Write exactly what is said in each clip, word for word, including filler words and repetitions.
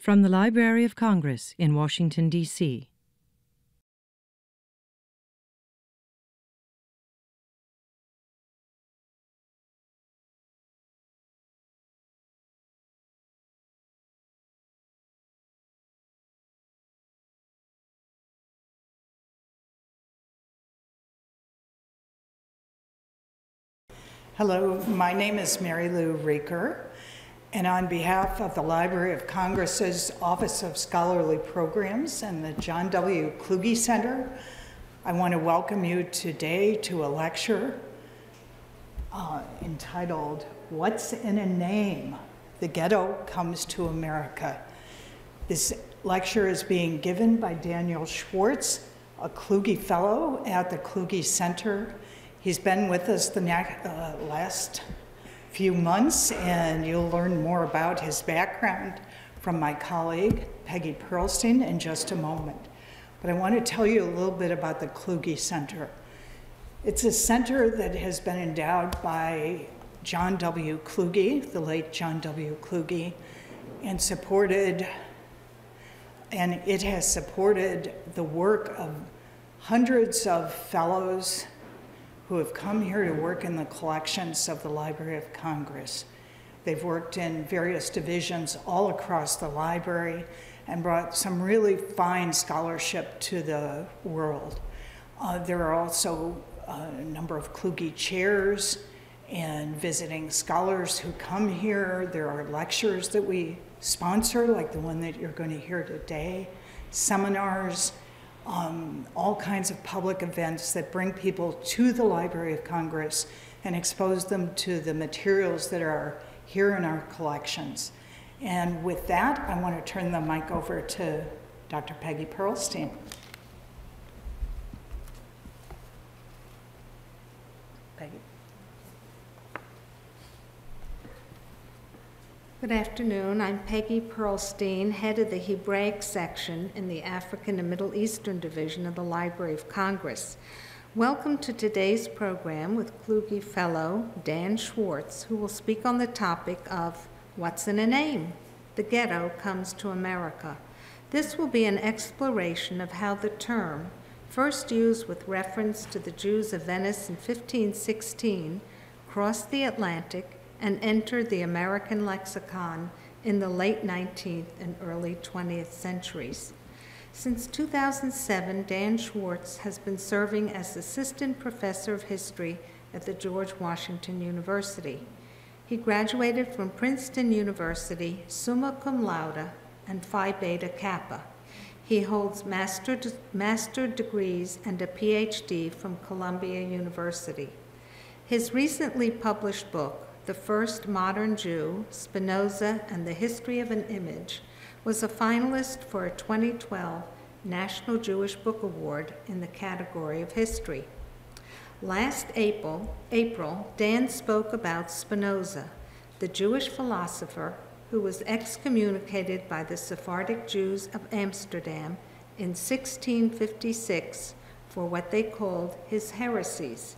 From the Library of Congress in Washington, D C Hello, my name is Mary Lou Reeker, and on behalf of the Library of Congress's Office of Scholarly Programs and the John W. Kluge Center, I want to welcome you today to a lecture uh, entitled, What's in a Name? The Ghetto Comes to America. This lecture is being given by Daniel Schwartz, a Kluge Fellow at the Kluge Center. He's been with us the uh, last few months, and you'll learn more about his background from my colleague, Peggy Pearlstein, in just a moment. But I want to tell you a little bit about the Kluge Center. It's a center that has been endowed by John W. Kluge, the late John W. Kluge, and supported, and it has supported the work of hundreds of fellows who have come here to work in the collections of the Library of Congress. They've worked in various divisions all across the library and brought some really fine scholarship to the world. Uh, there are also a number of Kluge chairs and visiting scholars who come here. There are lectures that we sponsor, like the one that you're going to hear today, seminars, Um, all kinds of public events that bring people to the Library of Congress and expose them to the materials that are here in our collections. And with that, I want to turn the mic over to Doctor Peggy Pearlstein. Peggy. Good afternoon. I'm Peggy Pearlstein, head of the Hebraic section in the African and Middle Eastern Division of the Library of Congress. Welcome to today's program with Kluge Fellow Dan Schwartz, who will speak on the topic of What's in a Name? The Ghetto Comes to America. This will be an exploration of how the term, first used with reference to the Jews of Venice in fifteen sixteen, crossed the Atlantic and entered the American lexicon in the late nineteenth and early twentieth centuries. Since two thousand seven, Dan Schwartz has been serving as Assistant Professor of History at the George Washington University. He graduated from Princeton University, summa cum laude, and Phi Beta Kappa. He holds master, master degrees and a P H D from Columbia University. His recently published book, The First Modern Jew, Spinoza and the History of an Image, was a finalist for a twenty twelve National Jewish Book Award in the category of history. Last April, April, Dan spoke about Spinoza, the Jewish philosopher who was excommunicated by the Sephardic Jews of Amsterdam in sixteen fifty-six for what they called his heresies.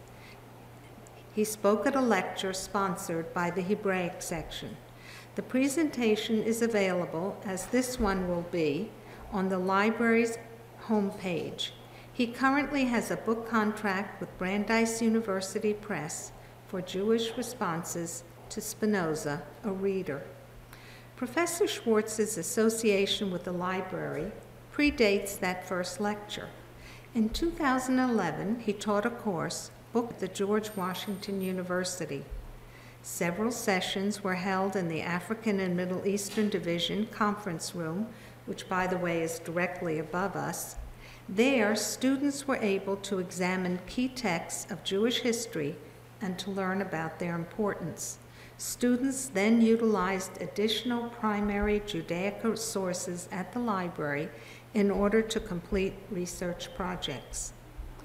He spoke at a lecture sponsored by the Hebraic section. The presentation is available, as this one will be, on the library's homepage. He currently has a book contract with Brandeis University Press for Jewish responses to Spinoza, a reader. Professor Schwartz's association with the library predates that first lecture. In two thousand eleven, he taught a course booked at the George Washington University. Several sessions were held in the African and Middle Eastern Division conference room, which, by the way, is directly above us. There, students were able to examine key texts of Jewish history and to learn about their importance. Students then utilized additional primary Judaic sources at the library in order to complete research projects.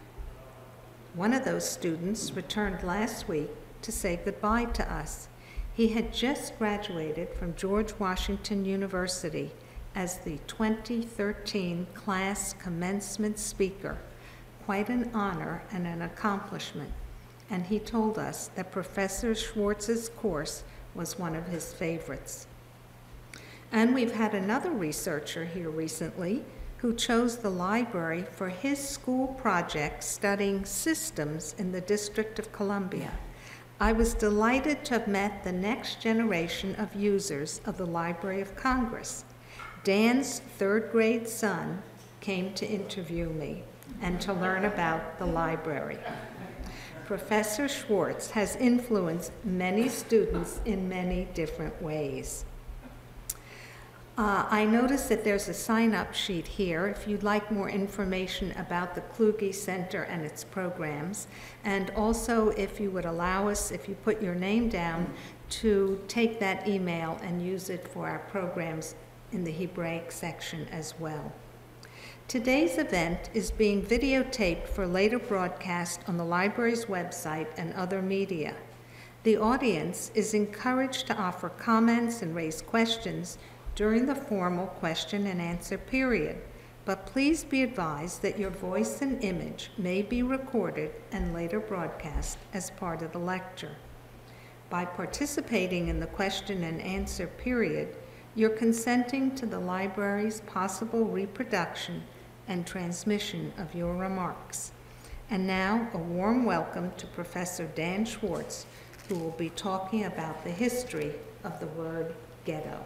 One of those students returned last week to say goodbye to us. He had just graduated from George Washington University as the twenty thirteen class commencement speaker, quite an honor and an accomplishment. And he told us that Professor Schwartz's course was one of his favorites. And we've had another researcher here recently who chose the library for his school project studying systems in the District of Columbia. I was delighted to have met the next generation of users of the Library of Congress. Dan's third grade son came to interview me and to learn about the library. Professor Schwartz has influenced many students in many different ways. Uh, I noticed that there's a sign-up sheet here if you'd like more information about the Kluge Center and its programs, and also if you would allow us, if you put your name down, to take that email and use it for our programs in the Hebraic section as well. Today's event is being videotaped for later broadcast on the library's website and other media. The audience is encouraged to offer comments and raise questions during the formal question and answer period, but please be advised that your voice and image may be recorded and later broadcast as part of the lecture. By participating in the question and answer period, you're consenting to the library's possible reproduction and transmission of your remarks. And now, a warm welcome to Professor Dan Schwartz, who will be talking about the history of the word ghetto.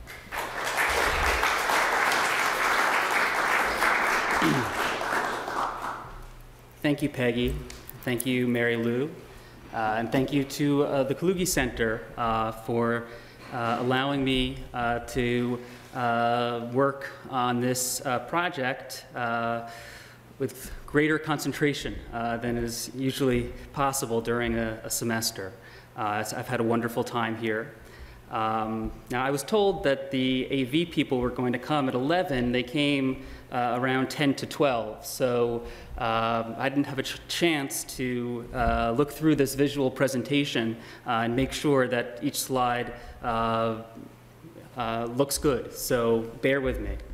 Thank you, Peggy. Thank you, Mary Lou. Uh, and thank you to uh, the Kluge Center uh, for uh, allowing me uh, to uh, work on this uh, project uh, with greater concentration uh, than is usually possible during a, a semester. Uh, I've had a wonderful time here. Um, now, I was told that the A V people were going to come at eleven. They came uh, around ten to twelve, so uh, I didn't have a ch chance to uh, look through this visual presentation uh, and make sure that each slide uh, uh, looks good, so bear with me.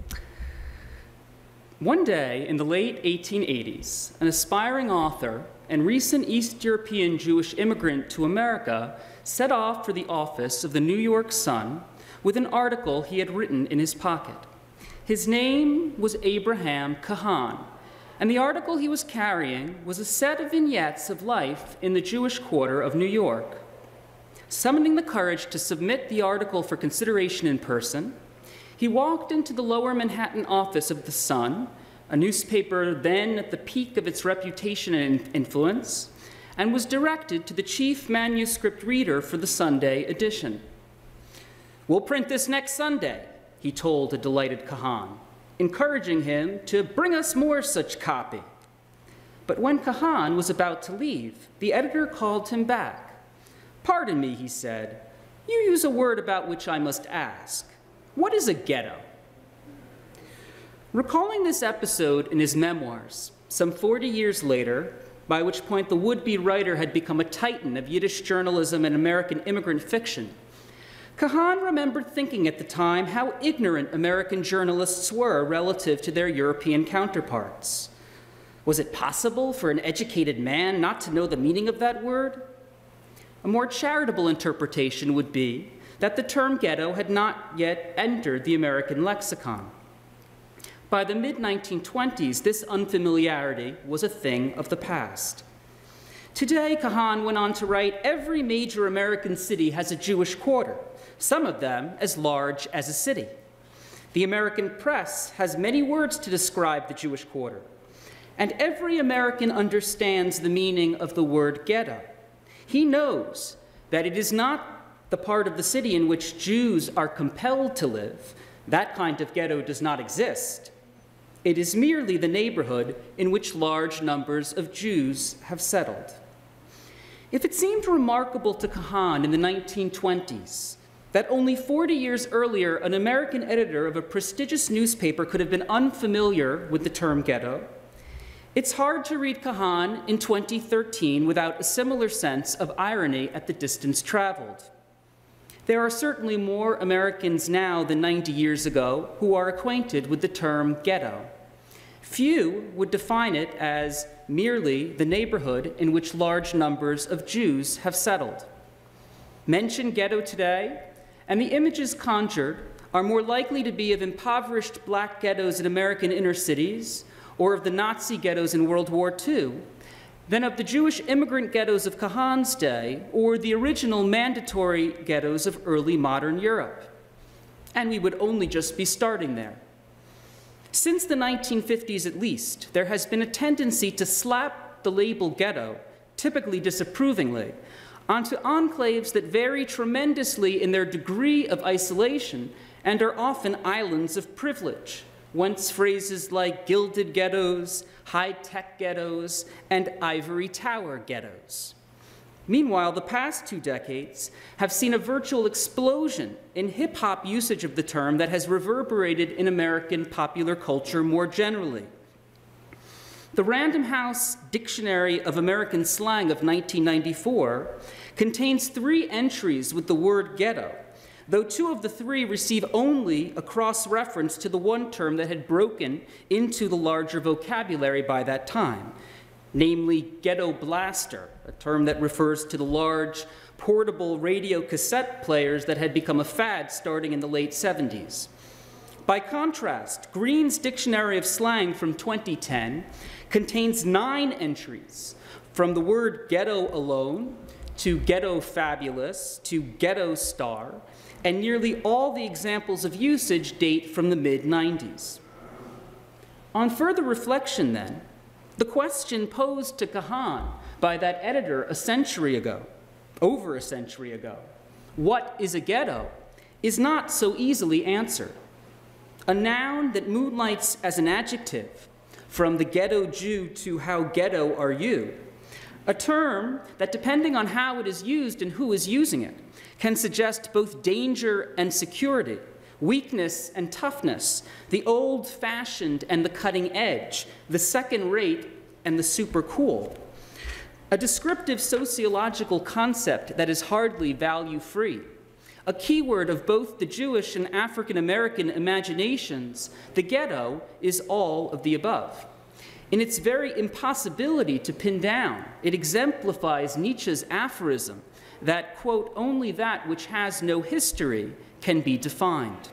One day in the late eighteen eighties, an aspiring author and recent East European Jewish immigrant to America set off for the office of the New York Sun with an article he had written in his pocket. His name was Abraham Kahan, and the article he was carrying was a set of vignettes of life in the Jewish quarter of New York. Summoning the courage to submit the article for consideration in person, he walked into the lower Manhattan office of the Sun, a newspaper then at the peak of its reputation and influence, and was directed to the chief manuscript reader for the Sunday edition. "We'll print this next Sunday," he told a delighted Kahan, encouraging him to bring us more such copy. But when Kahan was about to leave, the editor called him back. "Pardon me," he said, "you use a word about which I must ask. What is a ghetto?" Recalling this episode in his memoirs, some forty years later, by which point the would-be writer had become a titan of Yiddish journalism and American immigrant fiction, Kahan remembered thinking at the time how ignorant American journalists were relative to their European counterparts. Was it possible for an educated man not to know the meaning of that word? A more charitable interpretation would be that the term ghetto had not yet entered the American lexicon. By the mid nineteen twenties, this unfamiliarity was a thing of the past. Today, Kahan went on to write, every major American city has a Jewish quarter, some of them as large as a city. The American press has many words to describe the Jewish quarter, and every American understands the meaning of the word ghetto. He knows that it is not the part of the city in which Jews are compelled to live. That kind of ghetto does not exist. It is merely the neighborhood in which large numbers of Jews have settled. If it seemed remarkable to Kahan in the nineteen twenties that only forty years earlier an American editor of a prestigious newspaper could have been unfamiliar with the term ghetto, it's hard to read Kahan in twenty thirteen without a similar sense of irony at the distance traveled. There are certainly more Americans now than ninety years ago who are acquainted with the term ghetto. Few would define it as merely the neighborhood in which large numbers of Jews have settled. Mention ghetto today, and the images conjured are more likely to be of impoverished black ghettos in American inner cities or of the Nazi ghettos in World War Two than of the Jewish immigrant ghettos of Kahan's day or the original mandatory ghettos of early modern Europe. And we would only just be starting there. Since the nineteen fifties at least, there has been a tendency to slap the label ghetto, typically disapprovingly, onto enclaves that vary tremendously in their degree of isolation and are often islands of privilege, whence phrases like gilded ghettos, high-tech ghettos, and ivory tower ghettos. Meanwhile, the past two decades have seen a virtual explosion in hip-hop usage of the term that has reverberated in American popular culture more generally. The Random House Dictionary of American Slang of nineteen ninety-four contains three entries with the word ghetto, though two of the three receive only a cross-reference to the one term that had broken into the larger vocabulary by that time, namely ghetto blaster, a term that refers to the large portable radio cassette players that had become a fad starting in the late seventies. By contrast, Green's Dictionary of Slang from twenty ten contains nine entries, from the word ghetto alone to ghetto fabulous to ghetto star, and nearly all the examples of usage date from the mid nineties. On further reflection, then, the question posed to Kahan by that editor a century ago, over a century ago, what is a ghetto, is not so easily answered. A noun that moonlights as an adjective, from the ghetto Jew to how ghetto are you, a term that, depending on how it is used and who is using it, can suggest both danger and security, weakness and toughness, the old-fashioned and the cutting edge, the second-rate and the super cool. A descriptive sociological concept that is hardly value-free. A keyword of both the Jewish and African-American imaginations, the ghetto is all of the above. In its very impossibility to pin down, it exemplifies Nietzsche's aphorism that, quote, only that which has no history can be defined.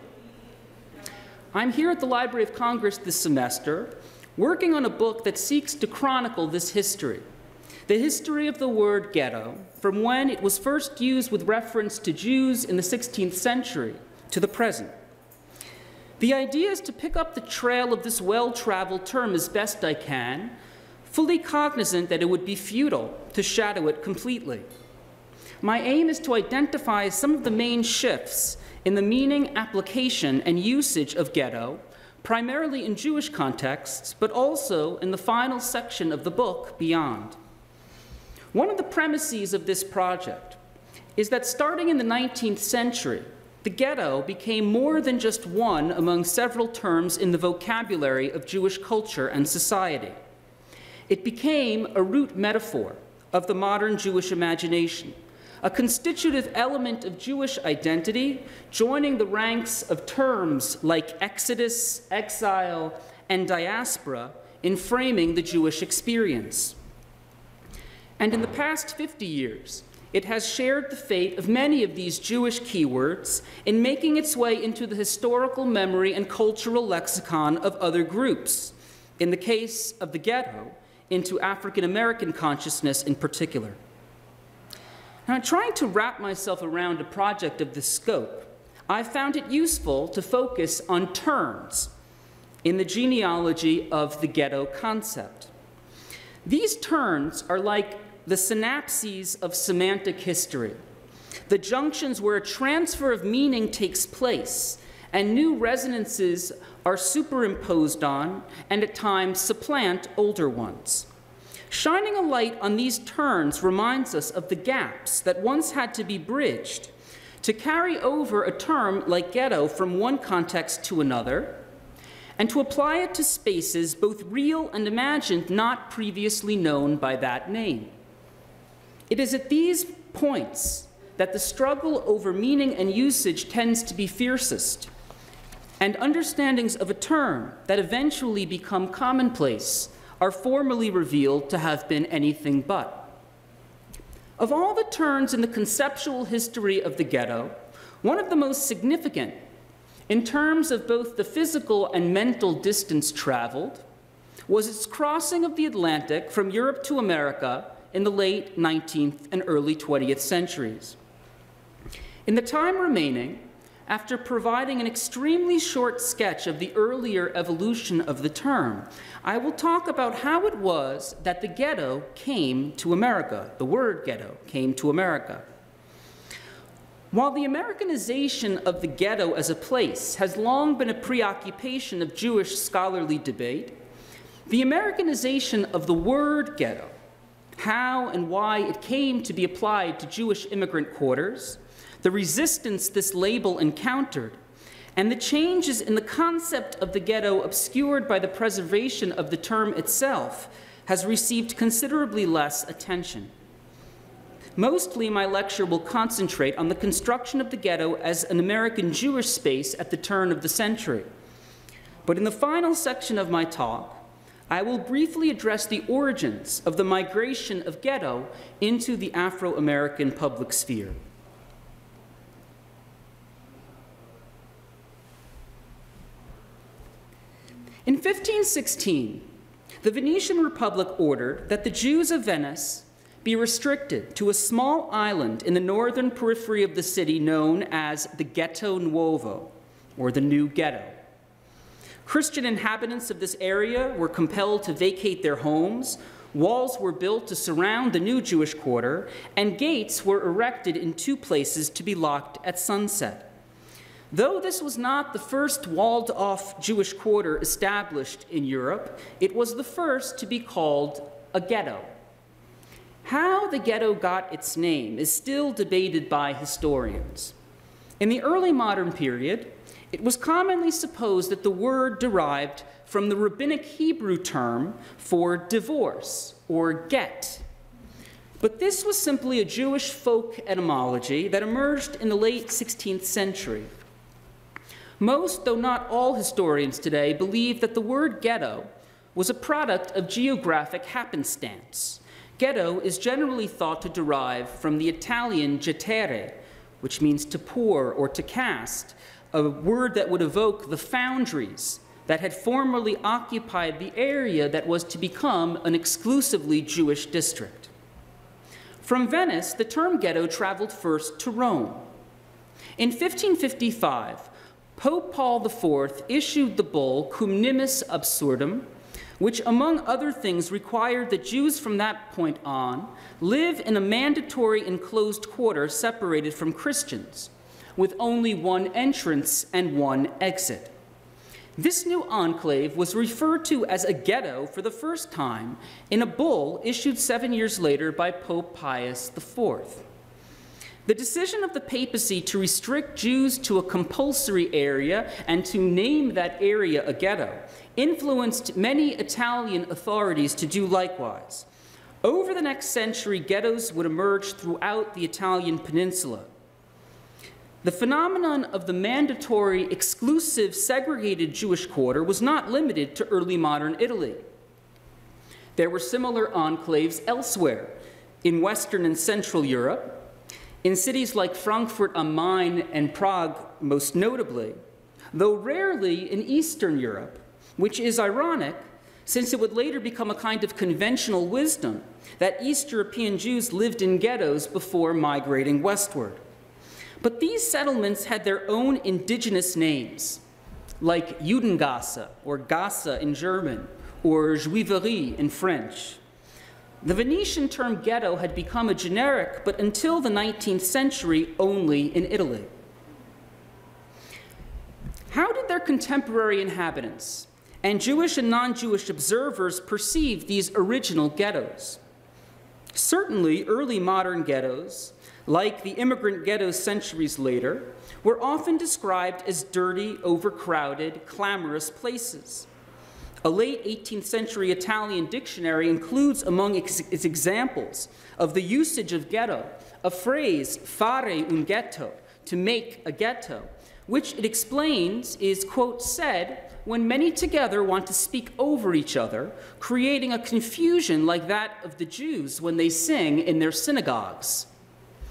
I'm here at the Library of Congress this semester, working on a book that seeks to chronicle this history, the history of the word ghetto, from when it was first used with reference to Jews in the sixteenth century to the present. The idea is to pick up the trail of this well-traveled term as best I can, fully cognizant that it would be futile to shadow it completely. My aim is to identify some of the main shifts in the meaning, application, and usage of ghetto, primarily in Jewish contexts, but also in the final section of the book, beyond. One of the premises of this project is that starting in the nineteenth century, the ghetto became more than just one among several terms in the vocabulary of Jewish culture and society. It became a root metaphor of the modern Jewish imagination, a constitutive element of Jewish identity, joining the ranks of terms like exodus, exile, and diaspora in framing the Jewish experience. And in the past fifty years, it has shared the fate of many of these Jewish keywords in making its way into the historical memory and cultural lexicon of other groups, in the case of the ghetto, into African American consciousness in particular. Now, trying to wrap myself around a project of this scope, I found it useful to focus on terms in the genealogy of the ghetto concept. These terms are like the synapses of semantic history, the junctions where a transfer of meaning takes place and new resonances are superimposed on and at times supplant older ones. Shining a light on these terms reminds us of the gaps that once had to be bridged to carry over a term like ghetto from one context to another, and to apply it to spaces both real and imagined not previously known by that name. It is at these points that the struggle over meaning and usage tends to be fiercest, and understandings of a term that eventually become commonplace are formally revealed to have been anything but. Of all the turns in the conceptual history of the ghetto, one of the most significant in terms of both the physical and mental distance traveled, was its crossing of the Atlantic from Europe to America in the late nineteenth and early twentieth centuries. In the time remaining, after providing an extremely short sketch of the earlier evolution of the term, I will talk about how it was that the ghetto came to America, the word ghetto came to America. While the Americanization of the ghetto as a place has long been a preoccupation of Jewish scholarly debate, the Americanization of the word ghetto, how and why it came to be applied to Jewish immigrant quarters, the resistance this label encountered, and the changes in the concept of the ghetto obscured by the preservation of the term itself has received considerably less attention. Mostly, my lecture will concentrate on the construction of the ghetto as an American Jewish space at the turn of the century. But in the final section of my talk, I will briefly address the origins of the migration of ghetto into the Afro-American public sphere. In fifteen sixteen, the Venetian Republic ordered that the Jews of Venice be restricted to a small island in the northern periphery of the city known as the Ghetto Nuovo, or the New Ghetto. Christian inhabitants of this area were compelled to vacate their homes, walls were built to surround the new Jewish quarter, and gates were erected in two places to be locked at sunset. Though this was not the first walled-off Jewish quarter established in Europe, it was the first to be called a ghetto. How the ghetto got its name is still debated by historians. In the early modern period, it was commonly supposed that the word derived from the rabbinic Hebrew term for divorce, or get. But this was simply a Jewish folk etymology that emerged in the late sixteenth century. Most, though not all, historians today believe that the word ghetto was a product of geographic happenstance. Ghetto is generally thought to derive from the Italian gettere, which means to pour or to cast, a word that would evoke the foundries that had formerly occupied the area that was to become an exclusively Jewish district. From Venice, the term ghetto traveled first to Rome. In fifteen fifty-five, Pope Paul the Fourth issued the bull Cum Nimis Absurdum, which, among other things, required that Jews from that point on live in a mandatory enclosed quarter separated from Christians, with only one entrance and one exit. This new enclave was referred to as a ghetto for the first time in a bull issued seven years later by Pope Pius the Fourth. The decision of the papacy to restrict Jews to a compulsory area and to name that area a ghetto influenced many Italian authorities to do likewise. Over the next century, ghettos would emerge throughout the Italian peninsula. The phenomenon of the mandatory, exclusive, segregated Jewish quarter was not limited to early modern Italy. There were similar enclaves elsewhere, in Western and Central Europe, in cities like Frankfurt am Main and Prague most notably, though rarely in Eastern Europe, which is ironic since it would later become a kind of conventional wisdom that East European Jews lived in ghettos before migrating westward. But these settlements had their own indigenous names, like Judengasse, or Gasse in German, or Juiverie in French. The Venetian term ghetto had become a generic, but until the nineteenth century, only in Italy. How did their contemporary inhabitants and Jewish and non-Jewish observers perceive these original ghettos? Certainly, early modern ghettos, like the immigrant ghettos centuries later, were often described as dirty, overcrowded, clamorous places. A late eighteenth century Italian dictionary includes among its examples of the usage of ghetto a phrase, fare un ghetto, to make a ghetto, which it explains is, quote, said when many together want to speak over each other, creating a confusion like that of the Jews when they sing in their synagogues.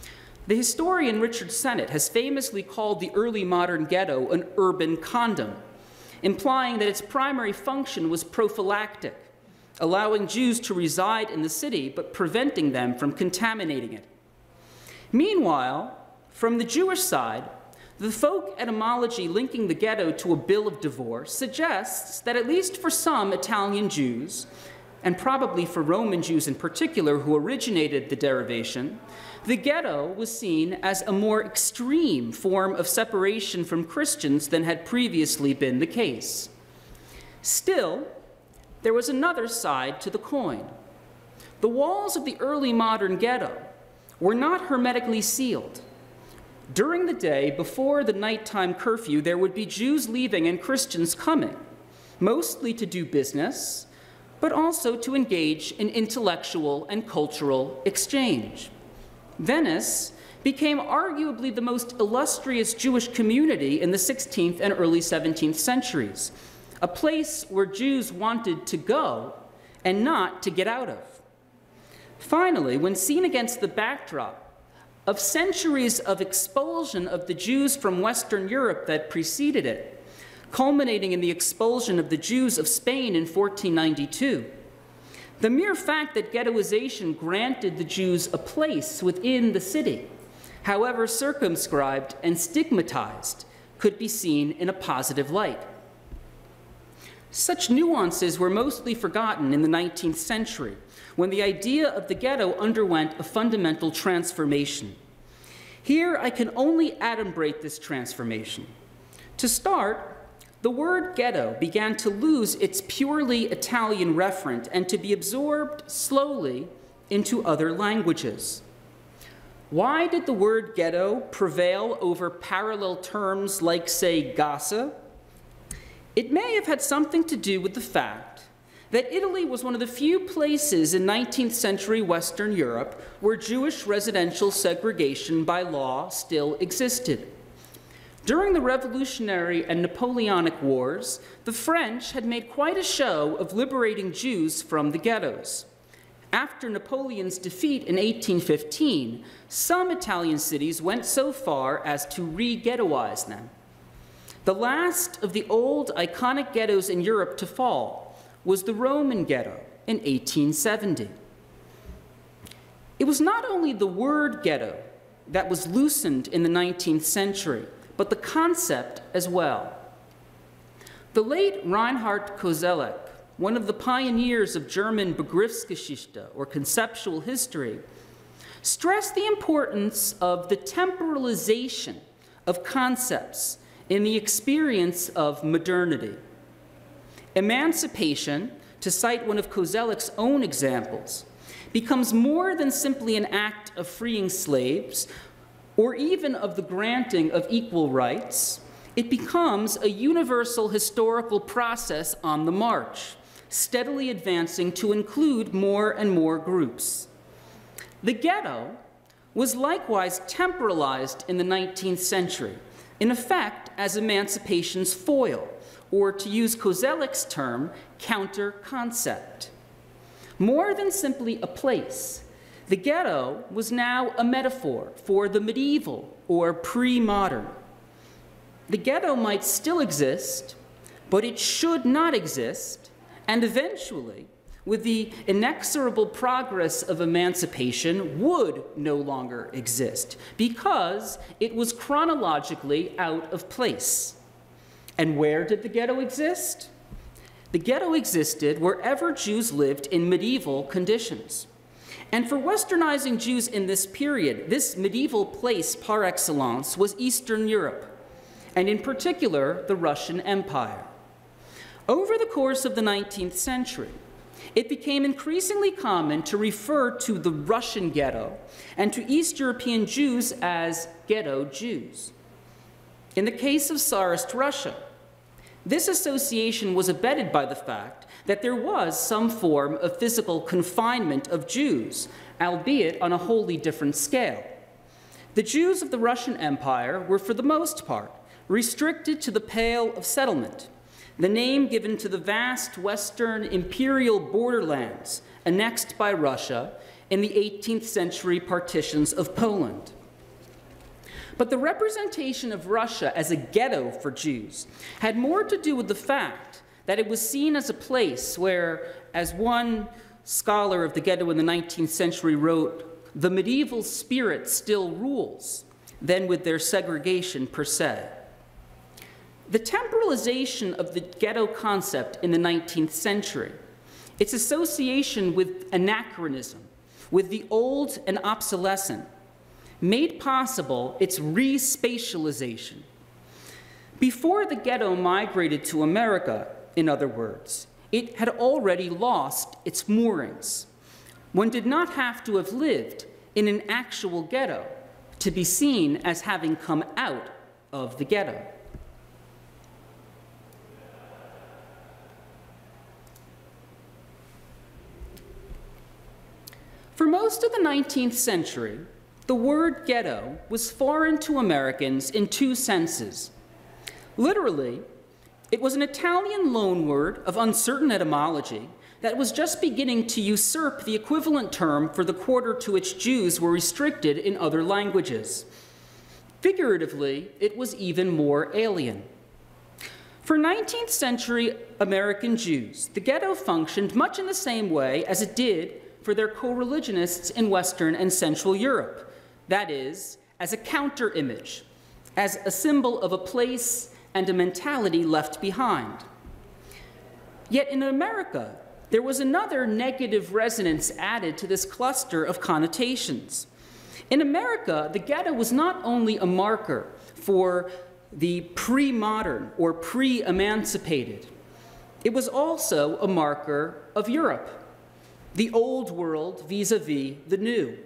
The historian Richard Sennett has famously called the early modern ghetto an urban condom, implying that its primary function was prophylactic, allowing Jews to reside in the city but preventing them from contaminating it. Meanwhile, from the Jewish side, the folk etymology linking the ghetto to a bill of divorce suggests that at least for some Italian Jews, and probably for Roman Jews in particular who originated the derivation, the ghetto was seen as a more extreme form of separation from Christians than had previously been the case. Still, there was another side to the coin. The walls of the early modern ghetto were not hermetically sealed. During the day, before the nighttime curfew, there would be Jews leaving and Christians coming, mostly to do business, but also to engage in intellectual and cultural exchange. Venice became arguably the most illustrious Jewish community in the sixteenth and early seventeenth centuries, a place where Jews wanted to go and not to get out of. Finally, when seen against the backdrop of centuries of expulsion of the Jews from Western Europe that preceded it, culminating in the expulsion of the Jews of Spain in fourteen ninety-two, the mere fact that ghettoization granted the Jews a place within the city, however circumscribed and stigmatized, could be seen in a positive light. Such nuances were mostly forgotten in the nineteenth century, when the idea of the ghetto underwent a fundamental transformation. Here, I can only adumbrate this transformation. To start, the word ghetto began to lose its purely Italian referent and to be absorbed slowly into other languages. Why did the word ghetto prevail over parallel terms like, say, Gaza? It may have had something to do with the fact that Italy was one of the few places in nineteenth century Western Europe where Jewish residential segregation by law still existed. During the Revolutionary and Napoleonic Wars, the French had made quite a show of liberating Jews from the ghettos. After Napoleon's defeat in eighteen fifteen, some Italian cities went so far as to re-ghettoize them. The last of the old iconic ghettos in Europe to fall was the Roman ghetto in eighteen seventy. It was not only the word ghetto that was loosened in the nineteenth century, but the concept as well. The late Reinhard Koselleck, one of the pioneers of German Begriffsgeschichte, or conceptual history, stressed the importance of the temporalization of concepts in the experience of modernity. Emancipation, to cite one of Koselleck's own examples, becomes more than simply an act of freeing slaves, or even of the granting of equal rights. It becomes a universal historical process on the march, steadily advancing to include more and more groups. The ghetto was likewise temporalized in the nineteenth century, in effect as emancipation's foil, or to use Koselleck's term, counter-concept. More than simply a place, the ghetto was now a metaphor for the medieval or pre-modern. The ghetto might still exist, but it should not exist, and eventually, with the inexorable progress of emancipation, would no longer exist because it was chronologically out of place. And where did the ghetto exist? The ghetto existed wherever Jews lived in medieval conditions. And for Westernizing Jews in this period, this medieval place par excellence was Eastern Europe, and in particular, the Russian Empire. Over the course of the nineteenth century, it became increasingly common to refer to the Russian ghetto and to East European Jews as ghetto Jews. In the case of Tsarist Russia, this association was abetted by the fact that there was some form of physical confinement of Jews, albeit on a wholly different scale. The Jews of the Russian Empire were, for the most part, restricted to the Pale of Settlement, the name given to the vast western imperial borderlands annexed by Russia in the eighteenth century partitions of Poland. But the representation of Russia as a ghetto for Jews had more to do with the fact that it was seen as a place where, as one scholar of the ghetto in the nineteenth century wrote, the medieval spirit still rules, than with their segregation per se. The temporalization of the ghetto concept in the nineteenth century, its association with anachronism, with the old and obsolescent, made possible its re-spatialization. Before the ghetto migrated to America, in other words, it had already lost its moorings. One did not have to have lived in an actual ghetto to be seen as having come out of the ghetto. For most of the nineteenth century, the word ghetto was foreign to Americans in two senses. Literally, it was an Italian loanword of uncertain etymology that was just beginning to usurp the equivalent term for the quarter to which Jews were restricted in other languages. Figuratively, it was even more alien. For nineteenth century American Jews, the ghetto functioned much in the same way as it did for their co-religionists in Western and Central Europe, that is, as a counter-image, as a symbol of a place and a mentality left behind. Yet in America, there was another negative resonance added to this cluster of connotations. In America, the ghetto was not only a marker for the pre-modern or pre-emancipated, it was also a marker of Europe, the old world vis-a-vis the new.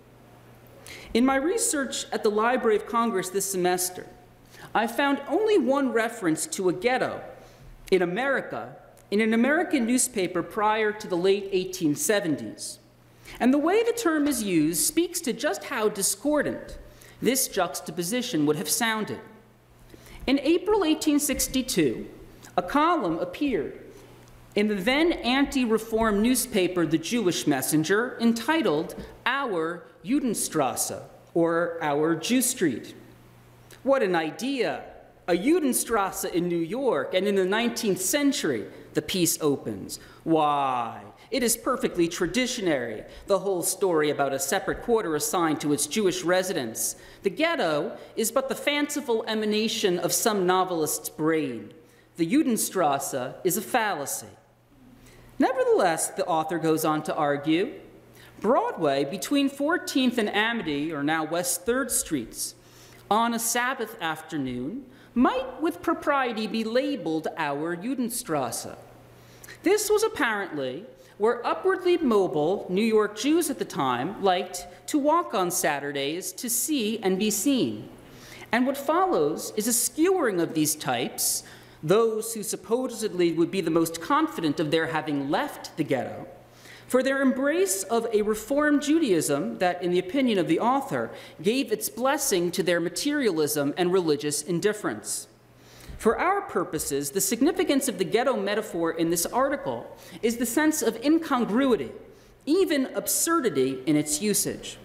In my research at the Library of Congress this semester, I found only one reference to a ghetto in America in an American newspaper prior to the late eighteen seventies. And the way the term is used speaks to just how discordant this juxtaposition would have sounded. In April eighteen sixty-two, a column appeared in the then anti-reform newspaper The Jewish Messenger entitled Our Judenstrasse, or Our Jew Street. What an idea! A Judenstrasse in New York, and in the nineteenth century, the piece opens. Why, it is perfectly traditionary, the whole story about a separate quarter assigned to its Jewish residents. The ghetto is but the fanciful emanation of some novelist's brain. The Judenstrasse is a fallacy. Nevertheless, the author goes on to argue, Broadway between fourteenth and Amity, or now West third Streets, on a Sabbath afternoon, might with propriety be labeled our Judenstrasse. This was apparently where upwardly mobile New York Jews at the time liked to walk on Saturdays to see and be seen. And what follows is a skewering of these types, those who supposedly would be the most confident of their having left the ghetto, for their embrace of a Reformed Judaism that, in the opinion of the author, gave its blessing to their materialism and religious indifference. For our purposes, the significance of the ghetto metaphor in this article is the sense of incongruity, even absurdity in its usage.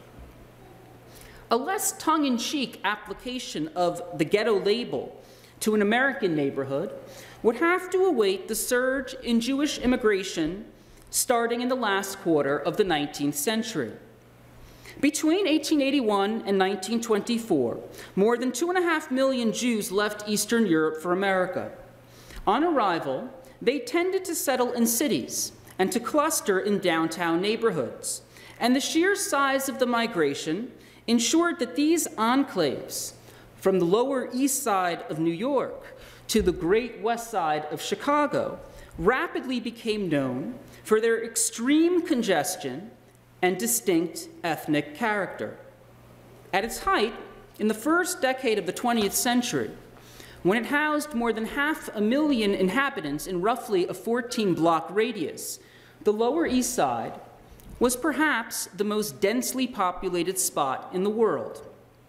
A less tongue-in-cheek application of the ghetto label to an American neighborhood would have to await the surge in Jewish immigration starting in the last quarter of the nineteenth century. Between eighteen eighty-one and nineteen twenty-four, more than two and a half million Jews left Eastern Europe for America. On arrival, they tended to settle in cities and to cluster in downtown neighborhoods. And the sheer size of the migration ensured that these enclaves, from the Lower East Side of New York to the Great West Side of Chicago, rapidly became known for their extreme congestion and distinct ethnic character. At its height, in the first decade of the twentieth century, when it housed more than half a million inhabitants in roughly a fourteen block radius, the Lower East Side was perhaps the most densely populated spot in the world.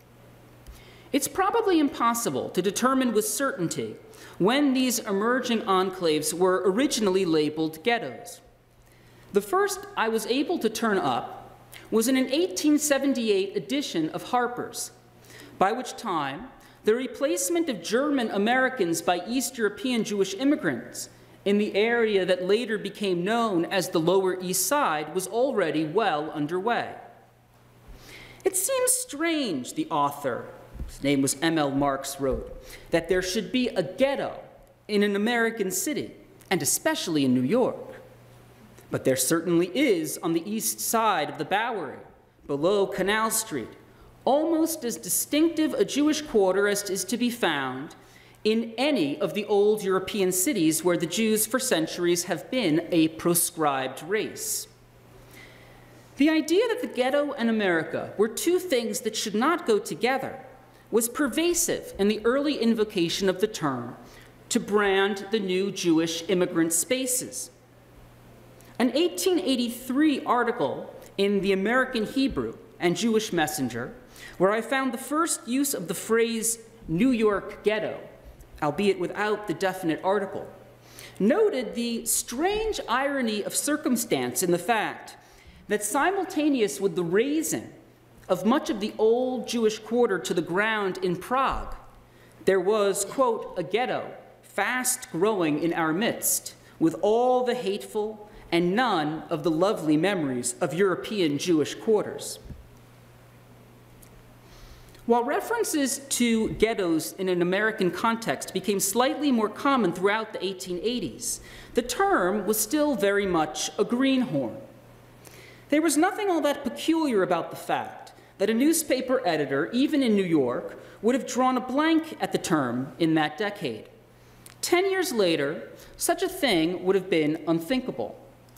It's probably impossible to determine with certainty when these emerging enclaves were originally labeled ghettos. The first I was able to turn up was in an eighteen seventy-eight edition of Harper's, by which time the replacement of German Americans by East European Jewish immigrants in the area that later became known as the Lower East Side was already well underway. It seems strange, the author, his name was M L Marx, wrote, that there should be a ghetto in an American city, and especially in New York. But there certainly is on the east side of the Bowery, below Canal Street, almost as distinctive a Jewish quarter as is to be found in any of the old European cities where the Jews for centuries have been a proscribed race. The idea that the ghetto and America were two things that should not go together was pervasive in the early invocation of the term to brand the new Jewish immigrant spaces. An eighteen eighty-three article in the American Hebrew and Jewish Messenger, where I found the first use of the phrase New York ghetto, albeit without the definite article, noted the strange irony of circumstance in the fact that simultaneous with the razing of much of the old Jewish quarter to the ground in Prague, there was, quote, a ghetto fast growing in our midst with all the hateful and none of the lovely memories of European Jewish quarters. While references to ghettos in an American context became slightly more common throughout the eighteen eighties, the term was still very much a greenhorn. There was nothing all that peculiar about the fact that a newspaper editor, even in New York, would have drawn a blank at the term in that decade. Ten years later, such a thing would have been unthinkable.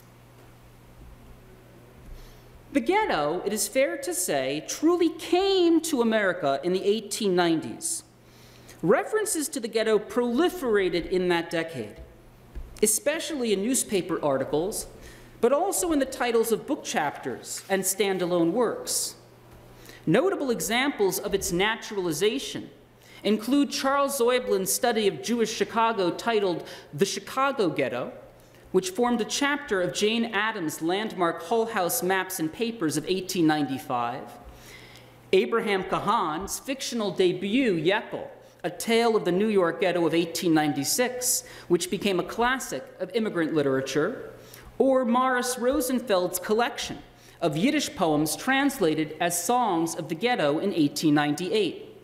The ghetto, it is fair to say, truly came to America in the eighteen nineties. References to the ghetto proliferated in that decade, especially in newspaper articles, but also in the titles of book chapters and standalone works. Notable examples of its naturalization include Charles Zoiblin's study of Jewish Chicago titled The Chicago Ghetto, which formed a chapter of Jane Addams' landmark Hull House Maps and Papers of eighteen ninety-five, Abraham Kahan's fictional debut, Jekyll, A Tale of the New York Ghetto of eighteen ninety-six, which became a classic of immigrant literature, or Morris Rosenfeld's collection of Yiddish poems translated as Songs of the Ghetto in eighteen ninety-eight.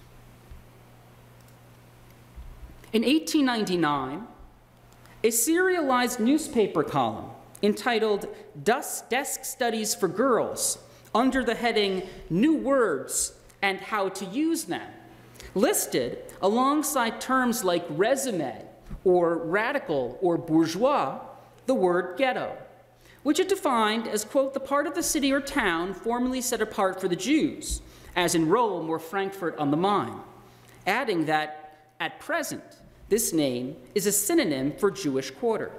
In eighteen ninety-nine, a serialized newspaper column entitled Desk Studies for Girls, under the heading New Words and How to Use Them, listed alongside terms like resume or radical or bourgeois the word ghetto, which it defined as, quote, the part of the city or town formerly set apart for the Jews, as in Rome or Frankfurt on the Main, adding that at present, this name is a synonym for Jewish quarter.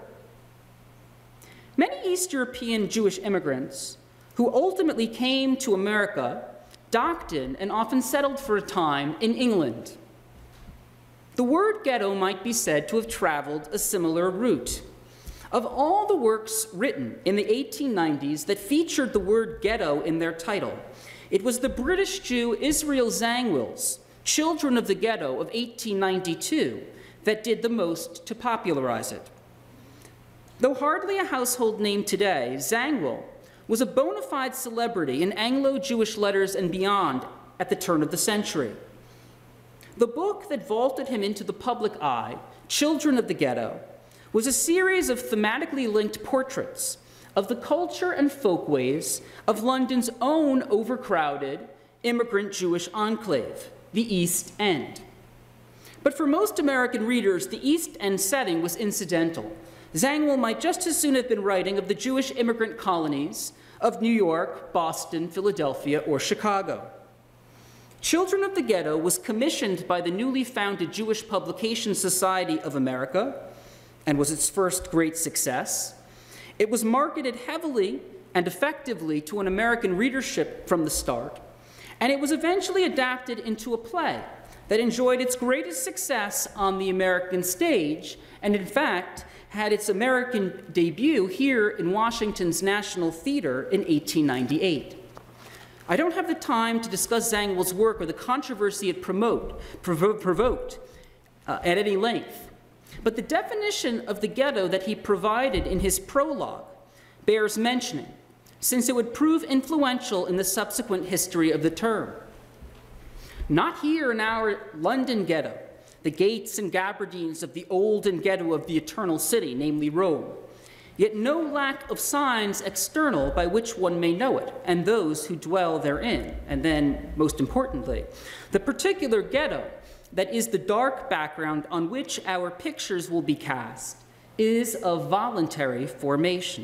Many East European Jewish immigrants who ultimately came to America docked in and often settled for a time in England. The word ghetto might be said to have traveled a similar route. Of all the works written in the eighteen nineties that featured the word ghetto in their title, it was the British Jew Israel Zangwill's Children of the Ghetto of eighteen ninety-two that did the most to popularize it. Though hardly a household name today, Zangwill was a bona fide celebrity in Anglo-Jewish letters and beyond at the turn of the century. The book that vaulted him into the public eye, Children of the Ghetto, was a series of thematically linked portraits of the culture and folkways of London's own overcrowded immigrant Jewish enclave, the East End. But for most American readers, the East End setting was incidental. Zangwill might just as soon have been writing of the Jewish immigrant colonies of New York, Boston, Philadelphia, or Chicago. Children of the Ghetto was commissioned by the newly founded Jewish Publication Society of America and was its first great success. It was marketed heavily and effectively to an American readership from the start, and it was eventually adapted into a play that enjoyed its greatest success on the American stage, and in fact, had its American debut here in Washington's National Theater in eighteen ninety-eight. I don't have the time to discuss Zangwill's work or the controversy it promote, provo provoked uh, at any length, but the definition of the ghetto that he provided in his prologue bears mentioning, since it would prove influential in the subsequent history of the term. Not here in our London ghetto, the gates and gabardines of the olden ghetto of the eternal city, namely Rome, yet no lack of signs external by which one may know it, and those who dwell therein. And then, most importantly, the particular ghetto that is the dark background on which our pictures will be cast is of voluntary formation.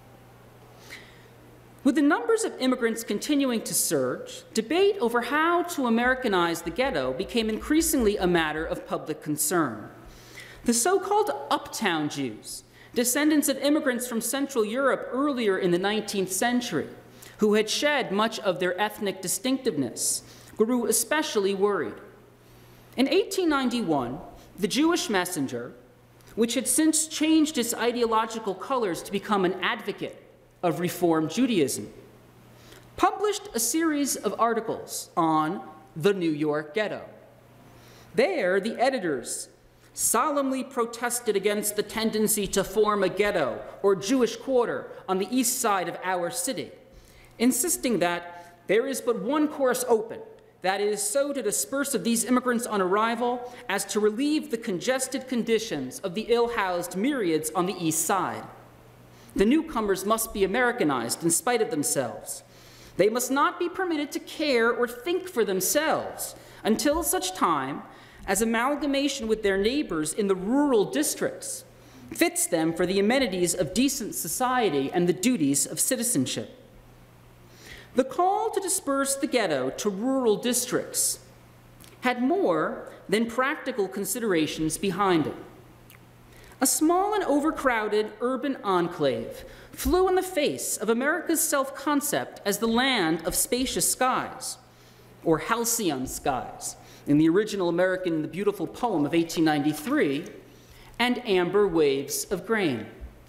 With the numbers of immigrants continuing to surge, debate over how to Americanize the ghetto became increasingly a matter of public concern. The so-called uptown Jews, descendants of immigrants from Central Europe earlier in the nineteenth century, who had shed much of their ethnic distinctiveness, grew especially worried. In eighteen ninety-one, the Jewish Messenger, which had since changed its ideological colors to become an advocate of Reform Judaism, published a series of articles on the New York ghetto. There, the editors solemnly protested against the tendency to form a ghetto or Jewish quarter on the east side of our city, insisting that there is but one course open, that is, so to disperse of these immigrants on arrival as to relieve the congested conditions of the ill-housed myriads on the east side. The newcomers must be Americanized in spite of themselves. They must not be permitted to care or think for themselves until such time as amalgamation with their neighbors in the rural districts fits them for the amenities of decent society and the duties of citizenship. The call to disperse the ghetto to rural districts had more than practical considerations behind it. A small and overcrowded urban enclave flew in the face of America's self-concept as the land of spacious skies, or halcyon skies, in the original American The Beautiful Poem of eighteen ninety-three, and amber waves of grain.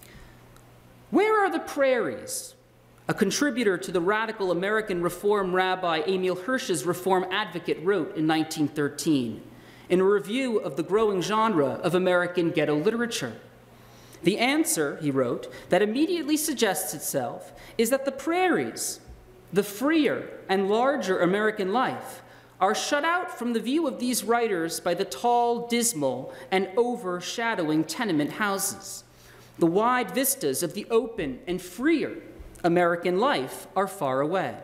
Where are the prairies? A contributor to the radical American Reform rabbi Emil Hirsch's Reform Advocate wrote in nineteen thirteen, in a review of the growing genre of American ghetto literature. The answer, he wrote, that immediately suggests itself is that the prairies, the freer and larger American life, are shut out from the view of these writers by the tall, dismal, and overshadowing tenement houses. The wide vistas of the open and freer American life are far away.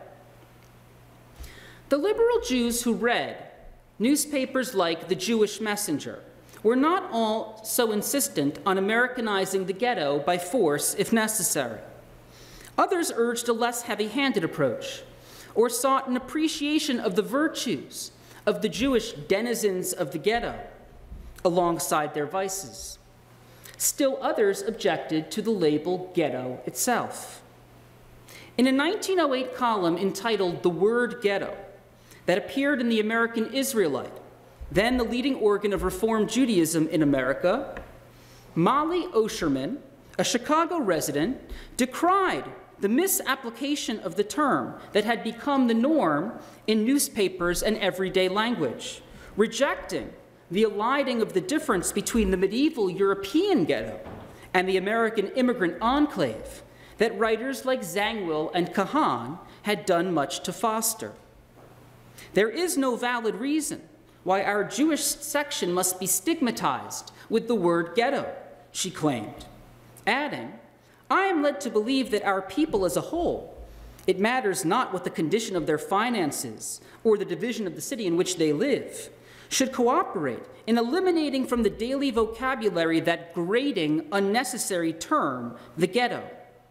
The liberal Jews who read newspapers like The Jewish Messenger were not all so insistent on Americanizing the ghetto by force if necessary. Others urged a less heavy-handed approach, or sought an appreciation of the virtues of the Jewish denizens of the ghetto alongside their vices. Still others objected to the label ghetto itself. In a nineteen oh eight column entitled The Word Ghetto, that appeared in the American Israelite, then the leading organ of Reform Judaism in America, Molly Osherman, a Chicago resident, decried the misapplication of the term that had become the norm in newspapers and everyday language, rejecting the eliding of the difference between the medieval European ghetto and the American immigrant enclave that writers like Zangwill and Kahan had done much to foster. There is no valid reason why our Jewish section must be stigmatized with the word ghetto, she claimed, adding, I am led to believe that our people as a whole, it matters not what the condition of their finances or the division of the city in which they live, should cooperate in eliminating from the daily vocabulary that grating, unnecessary term, the ghetto.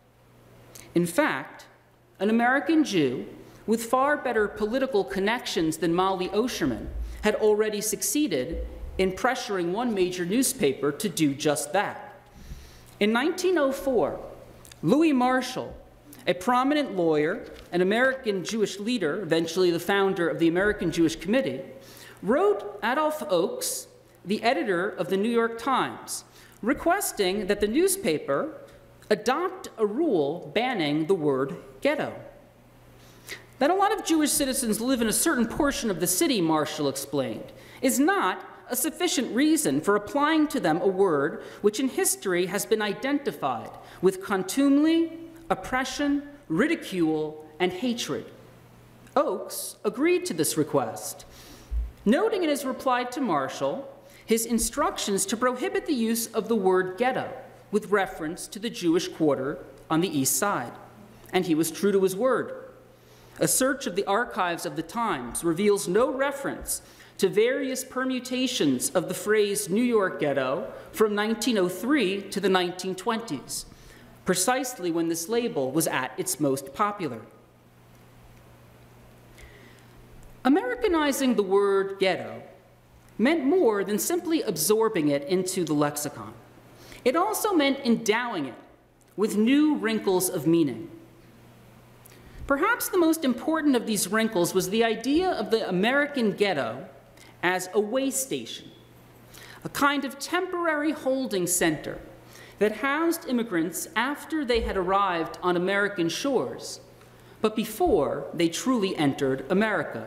In fact, an American Jew with far better political connections than Molly Osherman had already succeeded in pressuring one major newspaper to do just that. In nineteen oh four, Louis Marshall, a prominent lawyer, an American Jewish leader, eventually the founder of the American Jewish Committee, wrote Adolph Oakes, the editor of the New York Times, requesting that the newspaper adopt a rule banning the word ghetto. That a lot of Jewish citizens live in a certain portion of the city, Marshall explained, is not a sufficient reason for applying to them a word which in history has been identified with contumely, oppression, ridicule, and hatred. Oakes agreed to this request, noting in his reply to Marshall his instructions to prohibit the use of the word ghetto with reference to the Jewish quarter on the east side. And he was true to his word. A search of the archives of the Times reveals no reference to various permutations of the phrase New York ghetto from nineteen oh three to the nineteen twenties, precisely when this label was at its most popular. Americanizing the word ghetto meant more than simply absorbing it into the lexicon. It also meant endowing it with new wrinkles of meaning. Perhaps the most important of these wrinkles was the idea of the American ghetto as a way station, a kind of temporary holding center that housed immigrants after they had arrived on American shores, but before they truly entered America.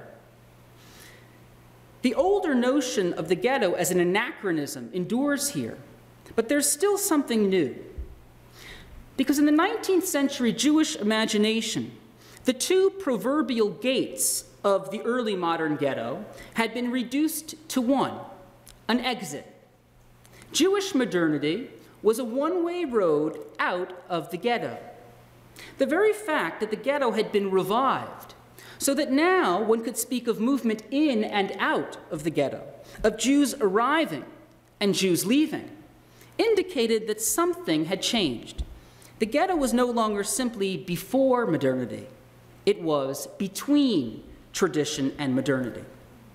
The older notion of the ghetto as an anachronism endures here, but there's still something new. Because in the nineteenth century Jewish imagination, the two proverbial gates of the early modern ghetto had been reduced to one, an exit. Jewish modernity was a one-way road out of the ghetto. The very fact that the ghetto had been revived, so that now one could speak of movement in and out of the ghetto, of Jews arriving and Jews leaving, indicated that something had changed. The ghetto was no longer simply before modernity. It was between tradition and modernity.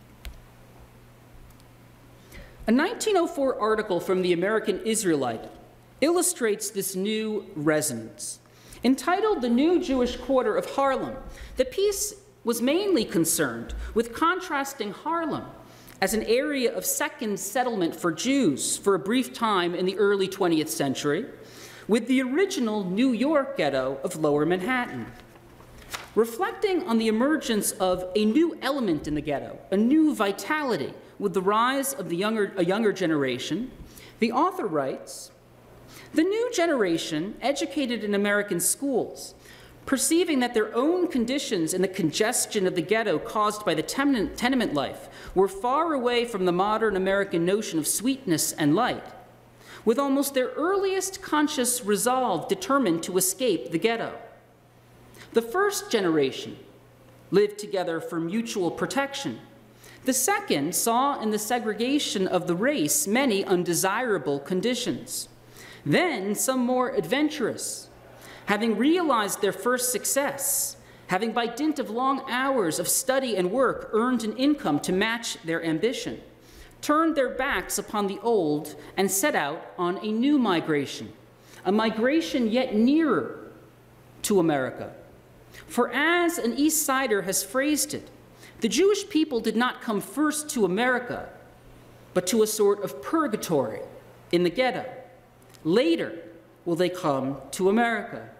A nineteen oh four article from the American Israelite illustrates this new resonance. Entitled The New Jewish Quarter of Harlem, the piece was mainly concerned with contrasting Harlem as an area of second settlement for Jews for a brief time in the early twentieth century with the original New York ghetto of Lower Manhattan. Reflecting on the emergence of a new element in the ghetto, a new vitality with the rise of the younger, a younger generation, the author writes, "The new generation, educated in American schools, perceiving that their own conditions in the congestion of the ghetto caused by the tenement, tenement life were far away from the modern American notion of sweetness and light, with almost their earliest conscious resolve determined to escape the ghetto. The first generation lived together for mutual protection. The second saw in the segregation of the race many undesirable conditions. Then some more adventurous, having realized their first success, having by dint of long hours of study and work earned an income to match their ambition, turned their backs upon the old and set out on a new migration, a migration yet nearer to America. For as an East Sider has phrased it, the Jewish people did not come first to America, but to a sort of purgatory in the ghetto. Later will they come to America.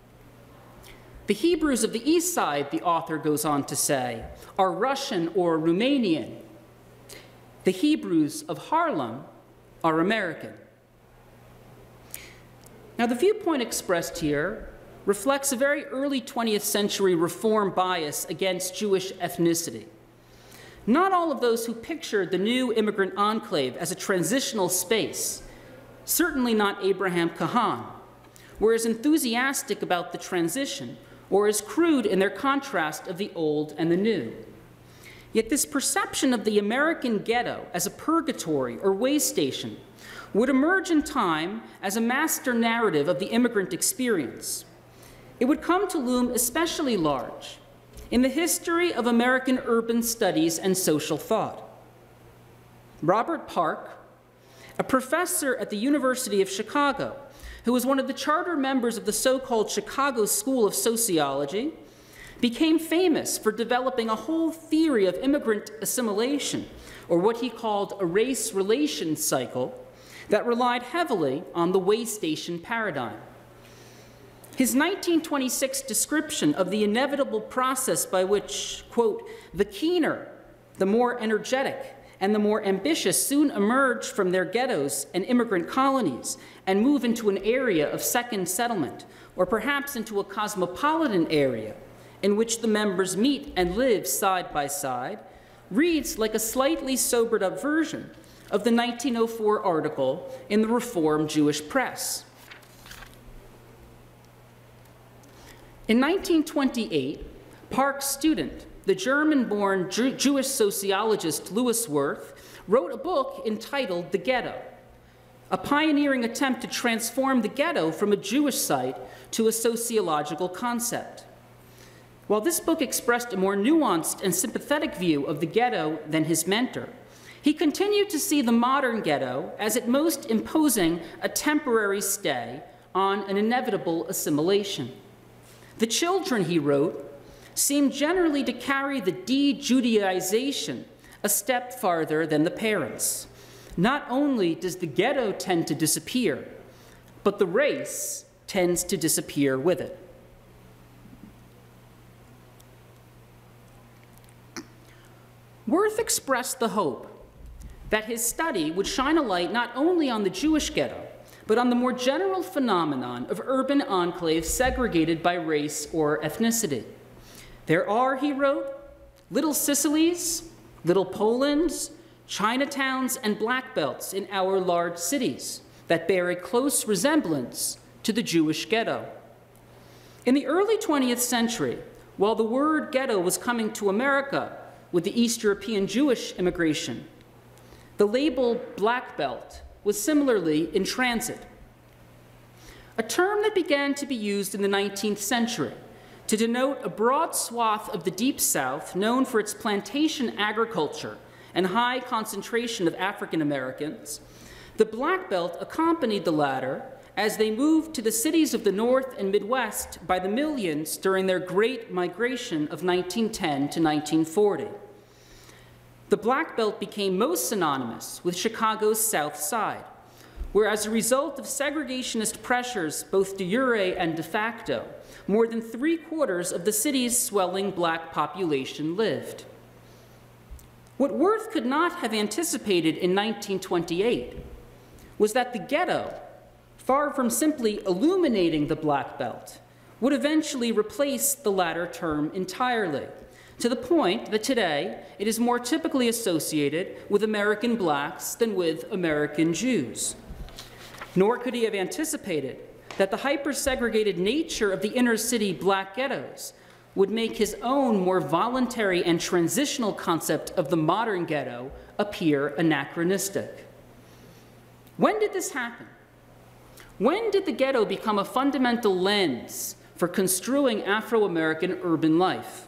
The Hebrews of the East Side," the author goes on to say, "are Russian or Romanian. The Hebrews of Harlem are American." Now, the viewpoint expressed here reflects a very early twentieth century reform bias against Jewish ethnicity. Not all of those who pictured the new immigrant enclave as a transitional space, certainly not Abraham Kahan, were as enthusiastic about the transition or as crude in their contrast of the old and the new. Yet this perception of the American ghetto as a purgatory or way station would emerge in time as a master narrative of the immigrant experience. It would come to loom especially large in the history of American urban studies and social thought. Robert Park, a professor at the University of Chicago, who was one of the charter members of the so-called Chicago School of Sociology, became famous for developing a whole theory of immigrant assimilation, or what he called a race relations cycle, that relied heavily on the way station paradigm. His nineteen twenty-six description of the inevitable process by which, quote, the keener, the more energetic, and the more ambitious soon emerge from their ghettos and immigrant colonies and move into an area of second settlement, or perhaps into a cosmopolitan area in which the members meet and live side by side, reads like a slightly sobered-up version of the nineteen oh four article in the Reform Jewish Press. In nineteen twenty-eight, Park's student, the German-born Jew Jewish sociologist Louis Wirth, wrote a book entitled The Ghetto, a pioneering attempt to transform the ghetto from a Jewish site to a sociological concept. While this book expressed a more nuanced and sympathetic view of the ghetto than his mentor, he continued to see the modern ghetto as at most imposing a temporary stay on an inevitable assimilation. The children, he wrote, seem generally to carry the de-Judaization a step farther than the parents. Not only does the ghetto tend to disappear, but the race tends to disappear with it. Wirth expressed the hope that his study would shine a light not only on the Jewish ghetto, but on the more general phenomenon of urban enclaves segregated by race or ethnicity. There are, he wrote, little Sicilies, little Polands, Chinatowns, and black belts in our large cities that bear a close resemblance to the Jewish ghetto. In the early twentieth century, while the word ghetto was coming to America with the East European Jewish immigration, the label black belt was similarly in transit, a term that began to be used in the nineteenth century to denote a broad swath of the Deep South known for its plantation agriculture and high concentration of African Americans. The Black Belt accompanied the latter as they moved to the cities of the North and Midwest by the millions during their Great Migration of nineteen ten to nineteen forty. The Black Belt became most synonymous with Chicago's South Side, where as a result of segregationist pressures, both de jure and de facto, more than three-quarters of the city's swelling black population lived. What Wirth could not have anticipated in nineteen twenty-eight was that the ghetto, far from simply illuminating the Black Belt, would eventually replace the latter term entirely, to the point that today it is more typically associated with American blacks than with American Jews. Nor could he have anticipated that the hyper-segregated nature of the inner-city black ghettos would make his own more voluntary and transitional concept of the modern ghetto appear anachronistic. When did this happen? When did the ghetto become a fundamental lens for construing Afro-American urban life?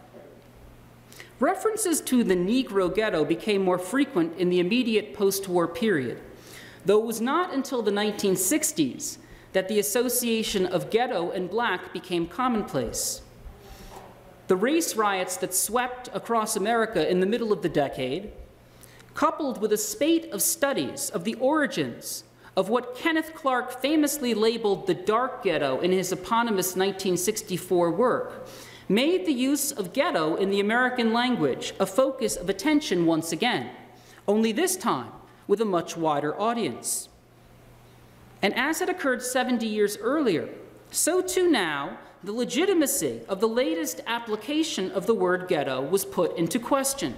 References to the Negro ghetto became more frequent in the immediate post-war period, though it was not until the nineteen sixties that the association of ghetto and black became commonplace. The race riots that swept across America in the middle of the decade, coupled with a spate of studies of the origins of what Kenneth Clark famously labeled the dark ghetto in his eponymous nineteen sixty-four work, made the use of ghetto in the American language a focus of attention once again, only this time with a much wider audience. And as had occurred seventy years earlier, so too now, the legitimacy of the latest application of the word ghetto was put into question.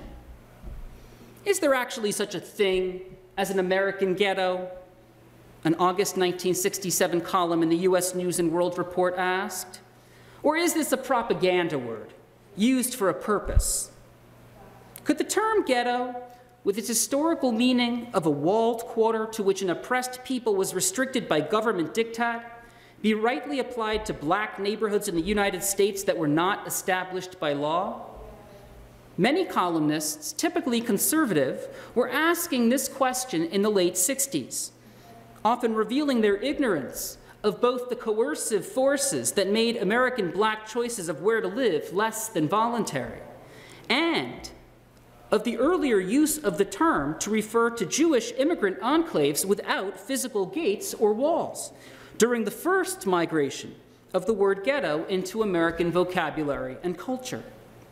Is there actually such a thing as an American ghetto? An August nineteen sixty-seven column in the U S News and World Report asked. Or is this a propaganda word used for a purpose? Could the term ghetto, with its historical meaning of a walled quarter to which an oppressed people was restricted by government diktat, be rightly applied to black neighborhoods in the United States that were not established by law? Many columnists, typically conservative, were asking this question in the late sixties, often revealing their ignorance of both the coercive forces that made American black choices of where to live less than voluntary, and of the earlier use of the term to refer to Jewish immigrant enclaves without physical gates or walls during the first migration of the word ghetto into American vocabulary and culture.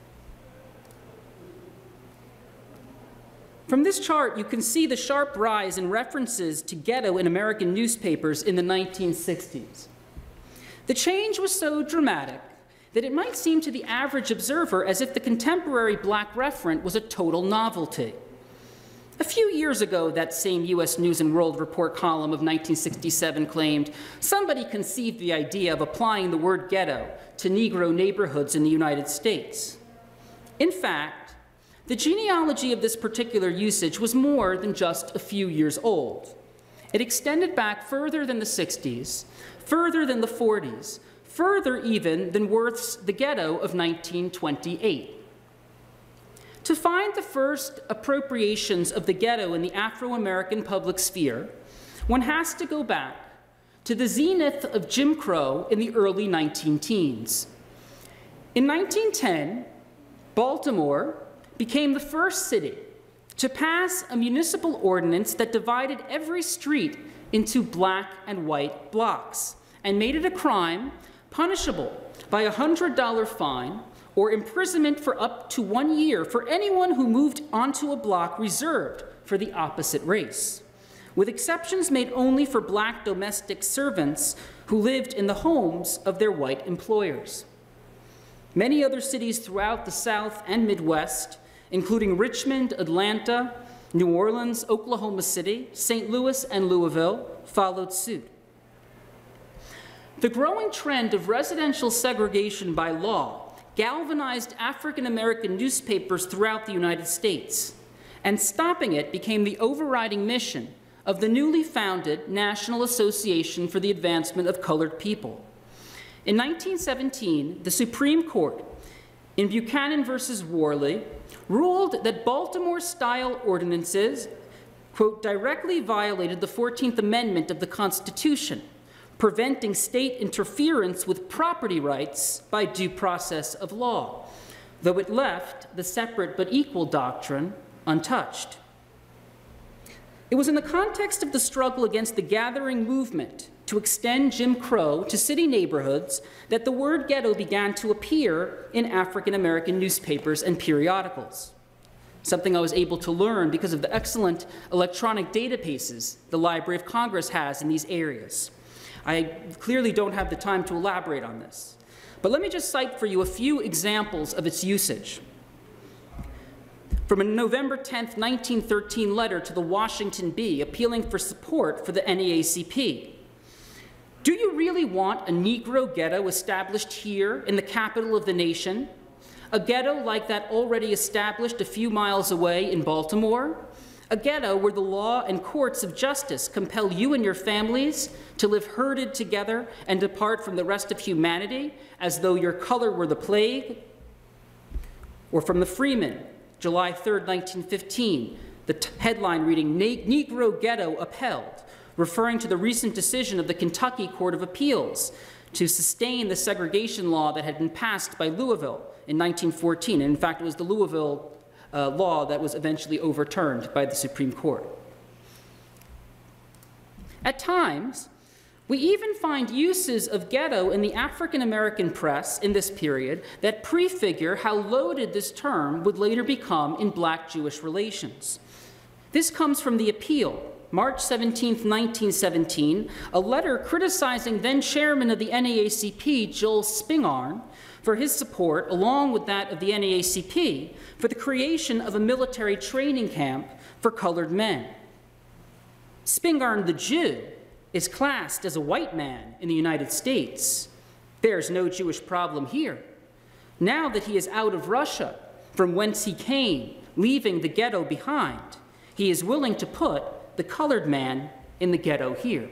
From this chart, you can see the sharp rise in references to ghetto in American newspapers in the nineteen sixties. The change was so dramatic that it might seem to the average observer as if the contemporary black referent was a total novelty. A few years ago, that same U S News and World Report column of nineteen sixty-seven claimed, somebody conceived the idea of applying the word ghetto to Negro neighborhoods in the United States. In fact, the genealogy of this particular usage was more than just a few years old. It extended back further than the sixties, further than the forties, further even than Worth's The Ghetto of nineteen twenty-eight. To find the first appropriations of the ghetto in the Afro-American public sphere, one has to go back to the zenith of Jim Crow in the early nineteen teens. In nineteen ten, Baltimore became the first city to pass a municipal ordinance that divided every street into black and white blocks and made it a crime punishable by a one hundred dollar fine or imprisonment for up to one year for anyone who moved onto a block reserved for the opposite race, with exceptions made only for black domestic servants who lived in the homes of their white employers. Many other cities throughout the South and Midwest, including Richmond, Atlanta, New Orleans, Oklahoma City, Saint Louis, and Louisville, followed suit. The growing trend of residential segregation by law galvanized African-American newspapers throughout the United States, and stopping it became the overriding mission of the newly founded National Association for the Advancement of Colored People. In nineteen seventeen, the Supreme Court, in Buchanan versus Worley, ruled that Baltimore-style ordinances, quote, directly violated the fourteenth Amendment of the Constitution, preventing state interference with property rights by due process of law, though it left the separate but equal doctrine untouched. It was in the context of the struggle against the gathering movement to extend Jim Crow to city neighborhoods that the word ghetto began to appear in African-American newspapers and periodicals, something I was able to learn because of the excellent electronic databases the Library of Congress has in these areas. I clearly don't have the time to elaborate on this, but let me just cite for you a few examples of its usage. From a November tenth, nineteen thirteen letter to the Washington Bee appealing for support for the N double A C P. Do you really want a Negro ghetto established here in the capital of the nation? A ghetto like that already established a few miles away in Baltimore? A ghetto where the law and courts of justice compel you and your families to live herded together and apart from the rest of humanity as though your color were the plague? Or from the Freeman, July third, nineteen fifteen, the t headline reading, Negro Ghetto Upheld, referring to the recent decision of the Kentucky Court of Appeals to sustain the segregation law that had been passed by Louisville in nineteen fourteen. And in fact, it was the Louisville uh, law that was eventually overturned by the Supreme Court. At times, we even find uses of ghetto in the African-American press in this period that prefigure how loaded this term would later become in black-Jewish relations. This comes from the Appeal, March seventeenth, nineteen seventeen, a letter criticizing then-chairman of the N double A C P, Joel Spingarn, for his support, along with that of the N double A C P, for the creation of a military training camp for colored men. Spingarn, the Jew, is classed as a white man in the United States. There's no Jewish problem here. Now that he is out of Russia, from whence he came, leaving the ghetto behind, he is willing to put the colored man in the ghetto here.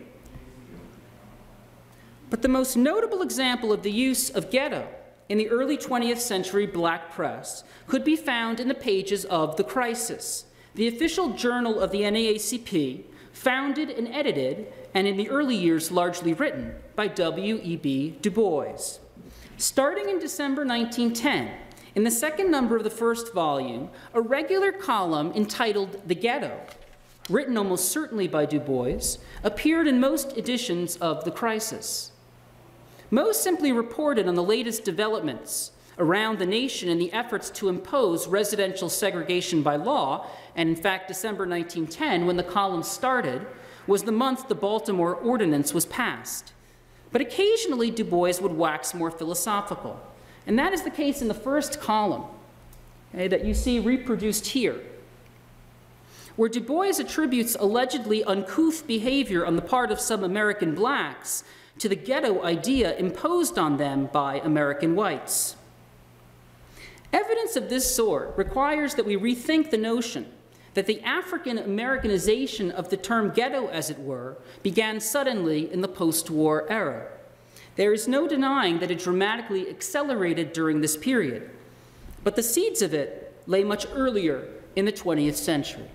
But the most notable example of the use of ghetto in the early twentieth century black press could be found in the pages of The Crisis, the official journal of the N double A C P, founded and edited, and in the early years largely written, by W E B Du Bois. Starting in December nineteen ten, in the second number of the first volume, a regular column entitled The Ghetto, written almost certainly by Du Bois, appeared in most editions of The Crisis. most simply reported on the latest developments around the nation and the efforts to impose residential segregation by law. And in fact, December nineteen ten, when the column started, was the month the Baltimore Ordinance was passed. But occasionally, Du Bois would wax more philosophical. And that is the case in the first column, okay, that you see reproduced here, where Du Bois attributes allegedly uncouth behavior on the part of some American blacks to the ghetto idea imposed on them by American whites. Evidence of this sort requires that we rethink the notion that the African Americanization of the term ghetto, as it were, began suddenly in the post-war era. There is no denying that it dramatically accelerated during this period, but the seeds of it lay much earlier in the twentieth century.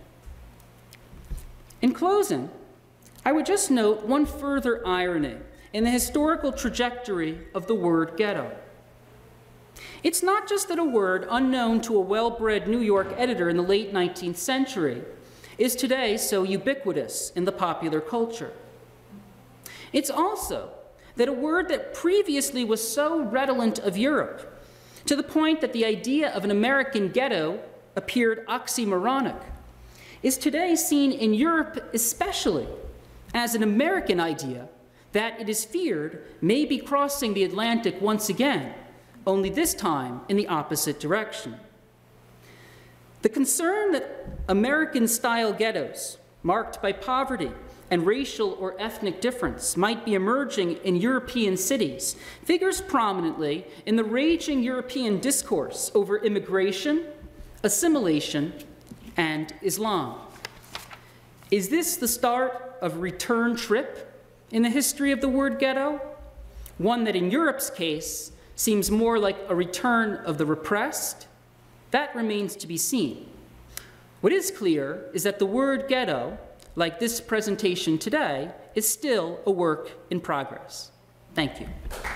In closing, I would just note one further irony in the historical trajectory of the word ghetto. It's not just that a word unknown to a well-bred New York editor in the late nineteenth century is today so ubiquitous in the popular culture. It's also that a word that previously was so redolent of Europe, to the point that the idea of an American ghetto appeared oxymoronic, is today seen in Europe especially as an American idea that it is feared may be crossing the Atlantic once again, only this time in the opposite direction. The concern that American-style ghettos, marked by poverty and racial or ethnic difference, might be emerging in European cities figures prominently in the raging European discourse over immigration, assimilation, and Islam. Is this the start of a return trip in the history of the word ghetto? One that in Europe's case seems more like a return of the repressed? That remains to be seen. What is clear is that the word ghetto, like this presentation today, is still a work in progress. Thank you.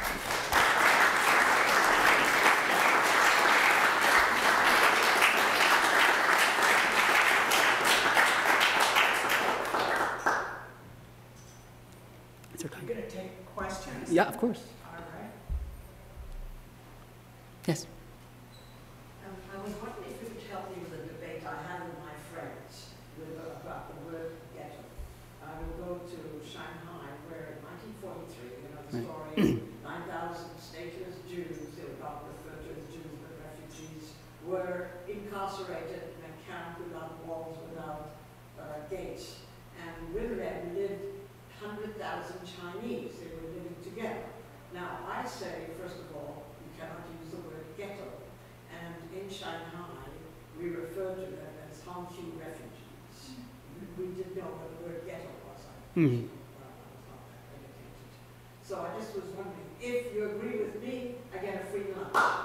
I'm going to take questions. Yeah, of course. All right. Yes. Um, I was wondering if you could help me with a debate I had with my friends with, uh, about the word ghetto. I will go to Shanghai, where in nineteen forty-three, you know the story, nine thousand stateless Jews, they were not referred to as Jews, but refugees, were incarcerated in a camp without walls, without uh, gates. And with them lived one hundred thousand Chinese. They were living together. Now, I say, first of all, you cannot use the word ghetto. And in Shanghai, we refer to them as Hongqiu refugees. We didn't know what the word ghetto was. I Mm-hmm. uh, I was not that educated. So I just was wondering, if you agree with me, I get a free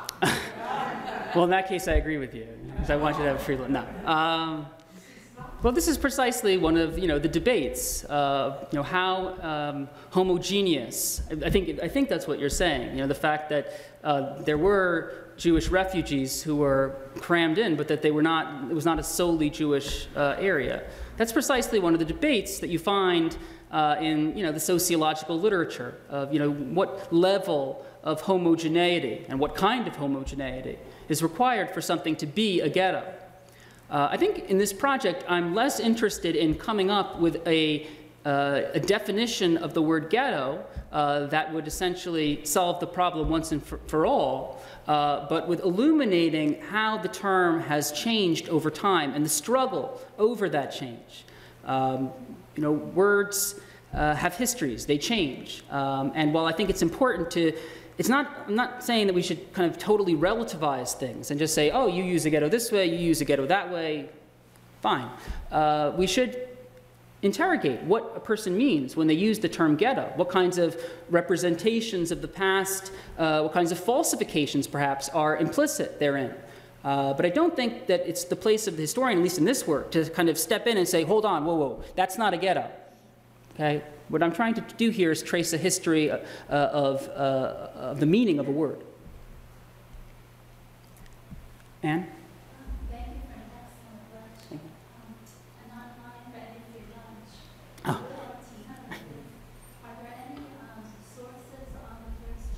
lunch. Well, in that case, I agree with you, because I want you to have a free lunch. No. Um, Well, this is precisely one of you know the debates. Uh, you know how um, homogeneous. I think I think that's what you're saying. You know the fact that uh, there were Jewish refugees who were crammed in, but that they were not. It was not a solely Jewish uh, area. That's precisely one of the debates that you find uh, in you know the sociological literature of you know what level of homogeneity and what kind of homogeneity is required for something to be a ghetto. Uh, I think in this project, I'm less interested in coming up with a, uh, a definition of the word ghetto uh, that would essentially solve the problem once and for, for all, uh, but with illuminating how the term has changed over time and the struggle over that change. Um, you know, words uh, have histories, they change. Um, and while I think it's important to It's not, I'm not saying that we should kind of totally relativize things and just say, oh, you use a ghetto this way, you use a ghetto that way, fine. Uh, we should interrogate what a person means when they use the term ghetto, what kinds of representations of the past, uh, what kinds of falsifications perhaps are implicit therein. Uh, but I don't think that it's the place of the historian, at least in this work, to kind of step in and say, hold on, whoa, whoa, that's not a ghetto. Okay? What I'm trying to do here is trace a history uh, of, uh, of the meaning of a word. Anne? Um, thank you for an excellent lecture. Um, I'm not lying for any free lunch. Oh. Are there any um, sources on the first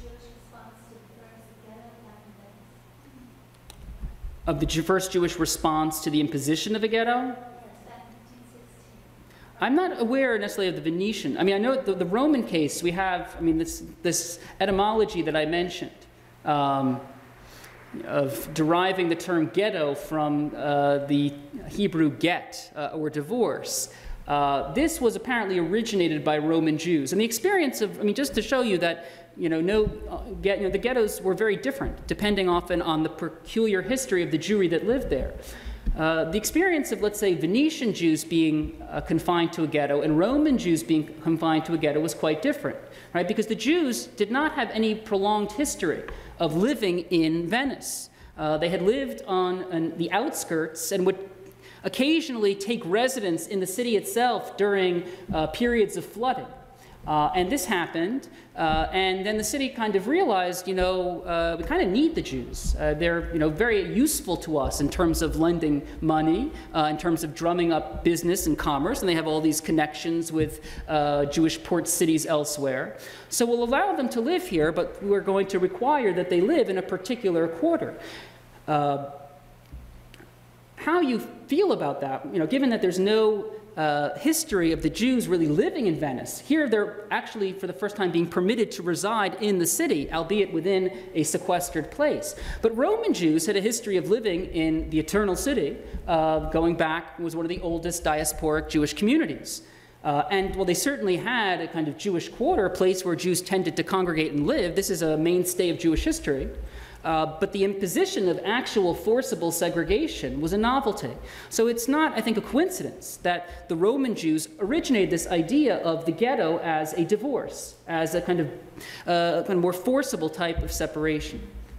of the Ju- first Jewish response to the imposition of a ghetto? Yes, back in nineteen sixteen. I'm not aware necessarily of the Venetian. I mean, I know the, the Roman case, we have, I mean, this, this etymology that I mentioned um, of deriving the term ghetto from uh, the Hebrew get, uh, or divorce. Uh, this was apparently originated by Roman Jews. And the experience of, I mean, just to show you that, you know, no, uh, get, you know, the ghettos were very different, depending often on the peculiar history of the Jewry that lived there. Uh, the experience of, let's say, Venetian Jews being uh, confined to a ghetto and Roman Jews being confined to a ghetto was quite different, right? Because the Jews did not have any prolonged history of living in Venice. Uh, they had lived on, on the outskirts and would occasionally take residence in the city itself during uh, periods of flooding. Uh, and this happened, uh, and then the city kind of realized, you know, uh, we kind of need the Jews. Uh, they're, you know, very useful to us in terms of lending money, uh, in terms of drumming up business and commerce, and they have all these connections with uh, Jewish port cities elsewhere. So we'll allow them to live here, but we're going to require that they live in a particular quarter. Uh, how you feel about that, you know, given that there's no Uh, history of the Jews really living in Venice. Here they're actually, for the first time, being permitted to reside in the city, albeit within a sequestered place. But Roman Jews had a history of living in the Eternal City, uh, going back, was one of the oldest diasporic Jewish communities. Uh, and while they certainly had a kind of Jewish quarter, a place where Jews tended to congregate and live, this is a mainstay of Jewish history. Uh, but the imposition of actual forcible segregation was a novelty. So it's not, I think, a coincidence that the Roman Jews originated this idea of the ghetto as a divorce, as a kind of, uh, kind of more forcible type of separation.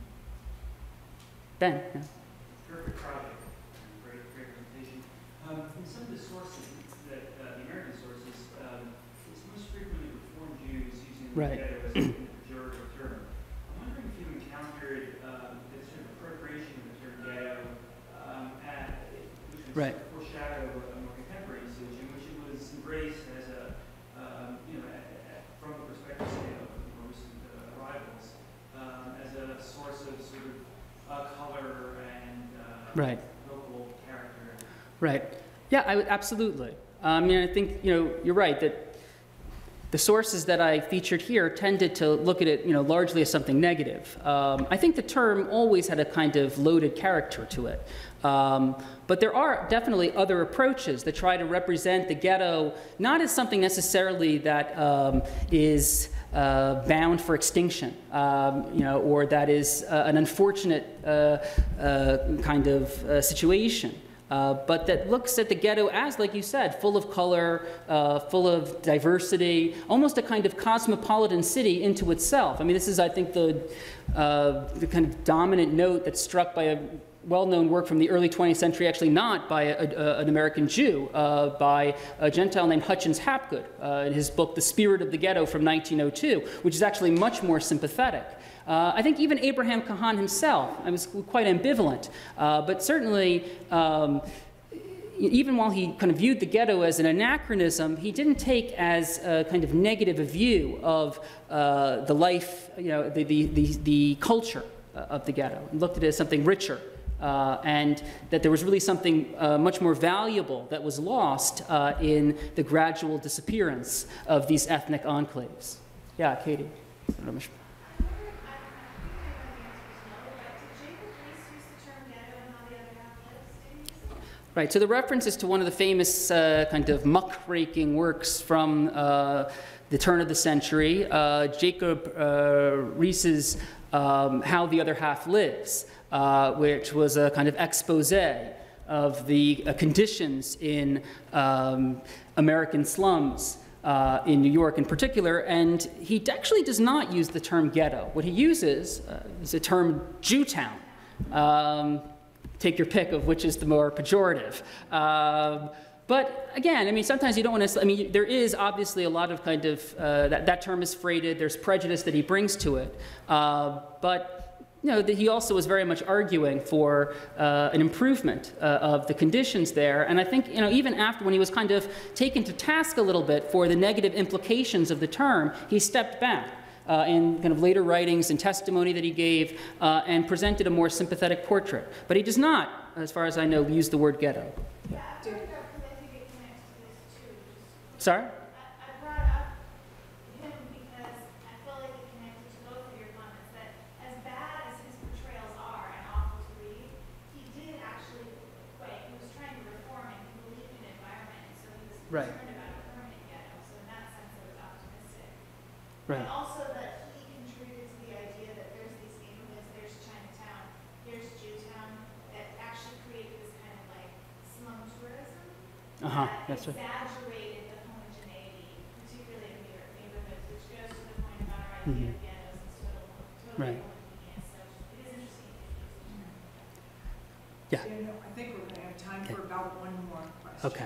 Ben? Yeah. Perfect project. Great, great presentation. Um, in some of the sources, that, uh, the American sources, um, it's most frequently Reformed Jews using the Right. ghetto as a pejorative term. I'm wondering if you encountered um, the sort of appropriation of the term ghetto, um, at, which was Right. sort of foreshadow a more contemporary usage, in which it was embraced as a, um, you know, at, at, from the perspective, say, of more recent uh, arrivals, um, as a source of sort of uh, color and uh, Right. local character. Right. Yeah, I would, absolutely. I mean, I think, you know, you're right that the sources that I featured here tended to look at it, you know, largely as something negative. Um, I think the term always had a kind of loaded character to it. Um, but there are definitely other approaches that try to represent the ghetto not as something necessarily that um, is uh, bound for extinction, um, you know, or that is uh, an unfortunate uh, uh, kind of uh, situation. Uh, but that looks at the ghetto as, like you said, full of color, uh, full of diversity, almost a kind of cosmopolitan city into itself. I mean, this is, I think, the, uh, the kind of dominant note that's struck by a well-known work from the early twentieth century, actually not by a, a, an American Jew, uh, by a Gentile named Hutchins Hapgood, uh, in his book, The Spirit of the Ghetto from nineteen oh two, which is actually much more sympathetic. Uh, I think even Abraham Kahan himself, I was quite ambivalent, uh, but certainly um, even while he kind of viewed the ghetto as an anachronism, he didn't take as a kind of negative a view of uh, the life, you know, the, the, the, the culture of the ghetto, and looked at it as something richer, uh, and that there was really something uh, much more valuable that was lost uh, in the gradual disappearance of these ethnic enclaves. Yeah, Katie. Right, so the reference is to one of the famous uh, kind of muckraking works from uh, the turn of the century, uh, Jacob uh, Ries's um, How the Other Half Lives, uh, which was a kind of expose of the uh, conditions in um, American slums uh, in New York in particular, and he actually does not use the term ghetto. What he uses uh, is the term Jewtown. Um, Take your pick of which is the more pejorative. Um, but again, I mean, sometimes you don't want to, I mean, there is obviously a lot of kind of, uh, that, that term is freighted, there's prejudice that he brings to it. Uh, but, you know, the, he also was very much arguing for uh, an improvement uh, of the conditions there. And I think, you know, even after, when he was kind of taken to task a little bit for the negative implications of the term, he stepped back. uh, in kind of later writings and testimony that he gave, uh, and presented a more sympathetic portrait. But he does not, as far as I know, use the word ghetto. Yeah, I brought it up because I think it connects to this too. Just- Sorry? I, I brought up him because I feel like it connected to both of your comments that as bad as his portrayals are and awful to read, he did actually, wait, he was trying to reform and he believed in environment, and so he was Right. concerned about a permanent ghetto. So in that sense, it was optimistic. Right. But also that he contributed to the idea that there's these neighborhoods, there's Chinatown, there's Jewtown, that actually created this kind of like slum tourism Uh-huh, that that's right. exaggerated the homogeneity, particularly in New York neighborhoods, which goes to the point about our Mhm. idea of ghettos and total, totally Right. homogeneous. So it is interesting to use the term. Yeah. Daniel, I think we're going to have time for about one more question. Okay.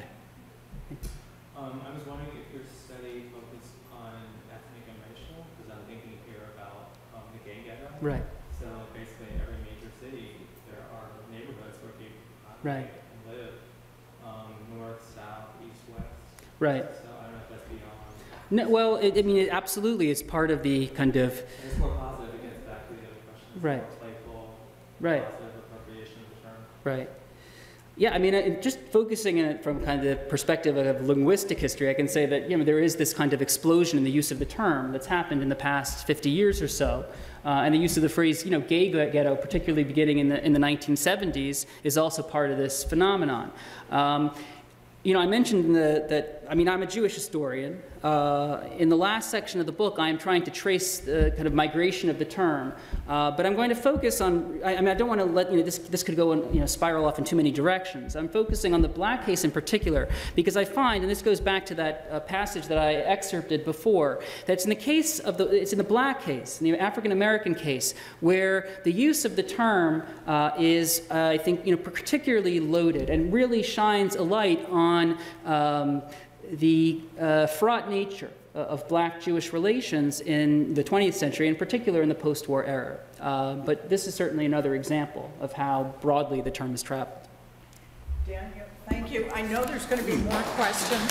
Um, I was wondering if your study focused on ethnic and racial, because I'm thinking here about um, the gay ghetto. Right. So basically, every major city, there are neighborhoods where people Right. operate and live, um, north, south, east, west. Right. So I don't know if that's beyond. No, well, it, I mean, it absolutely is part of the kind of, And it's more positive. It gets back to the other question. It's Right. more playful, right, positive appropriation of the term. right. Yeah, I mean, uh, just focusing on it from kind of the perspective of linguistic history, I can say that, you know, there is this kind of explosion in the use of the term that's happened in the past fifty years or so. Uh, and the use of the phrase, you know, gay ghetto, particularly beginning in the, in the nineteen seventies, is also part of this phenomenon. Um, you know, I mentioned the, that, I mean, I'm a Jewish historian. Uh, in the last section of the book, I am trying to trace the kind of migration of the term. Uh, but I'm going to focus on, I, I mean, I don't want to let, you know, this, this could go and, you know, spiral off in too many directions. I'm focusing on the black case in particular, because I find, and this goes back to that uh, passage that I excerpted before, that it's in the case of the, it's in the black case, in the African-American case, where the use of the term uh, is, uh, I think, you know, particularly loaded and really shines a light on um, the uh, fraught nature of black-Jewish relations in the twentieth century, in particular in the post-war era. Uh, but this is certainly another example of how broadly the term has traveled. Daniel, thank you. I know there's going to be more questions.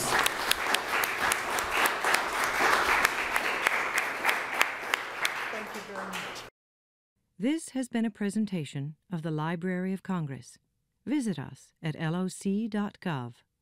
Thank you very much. This has been a presentation of the Library of Congress. Visit us at L O C dot gov.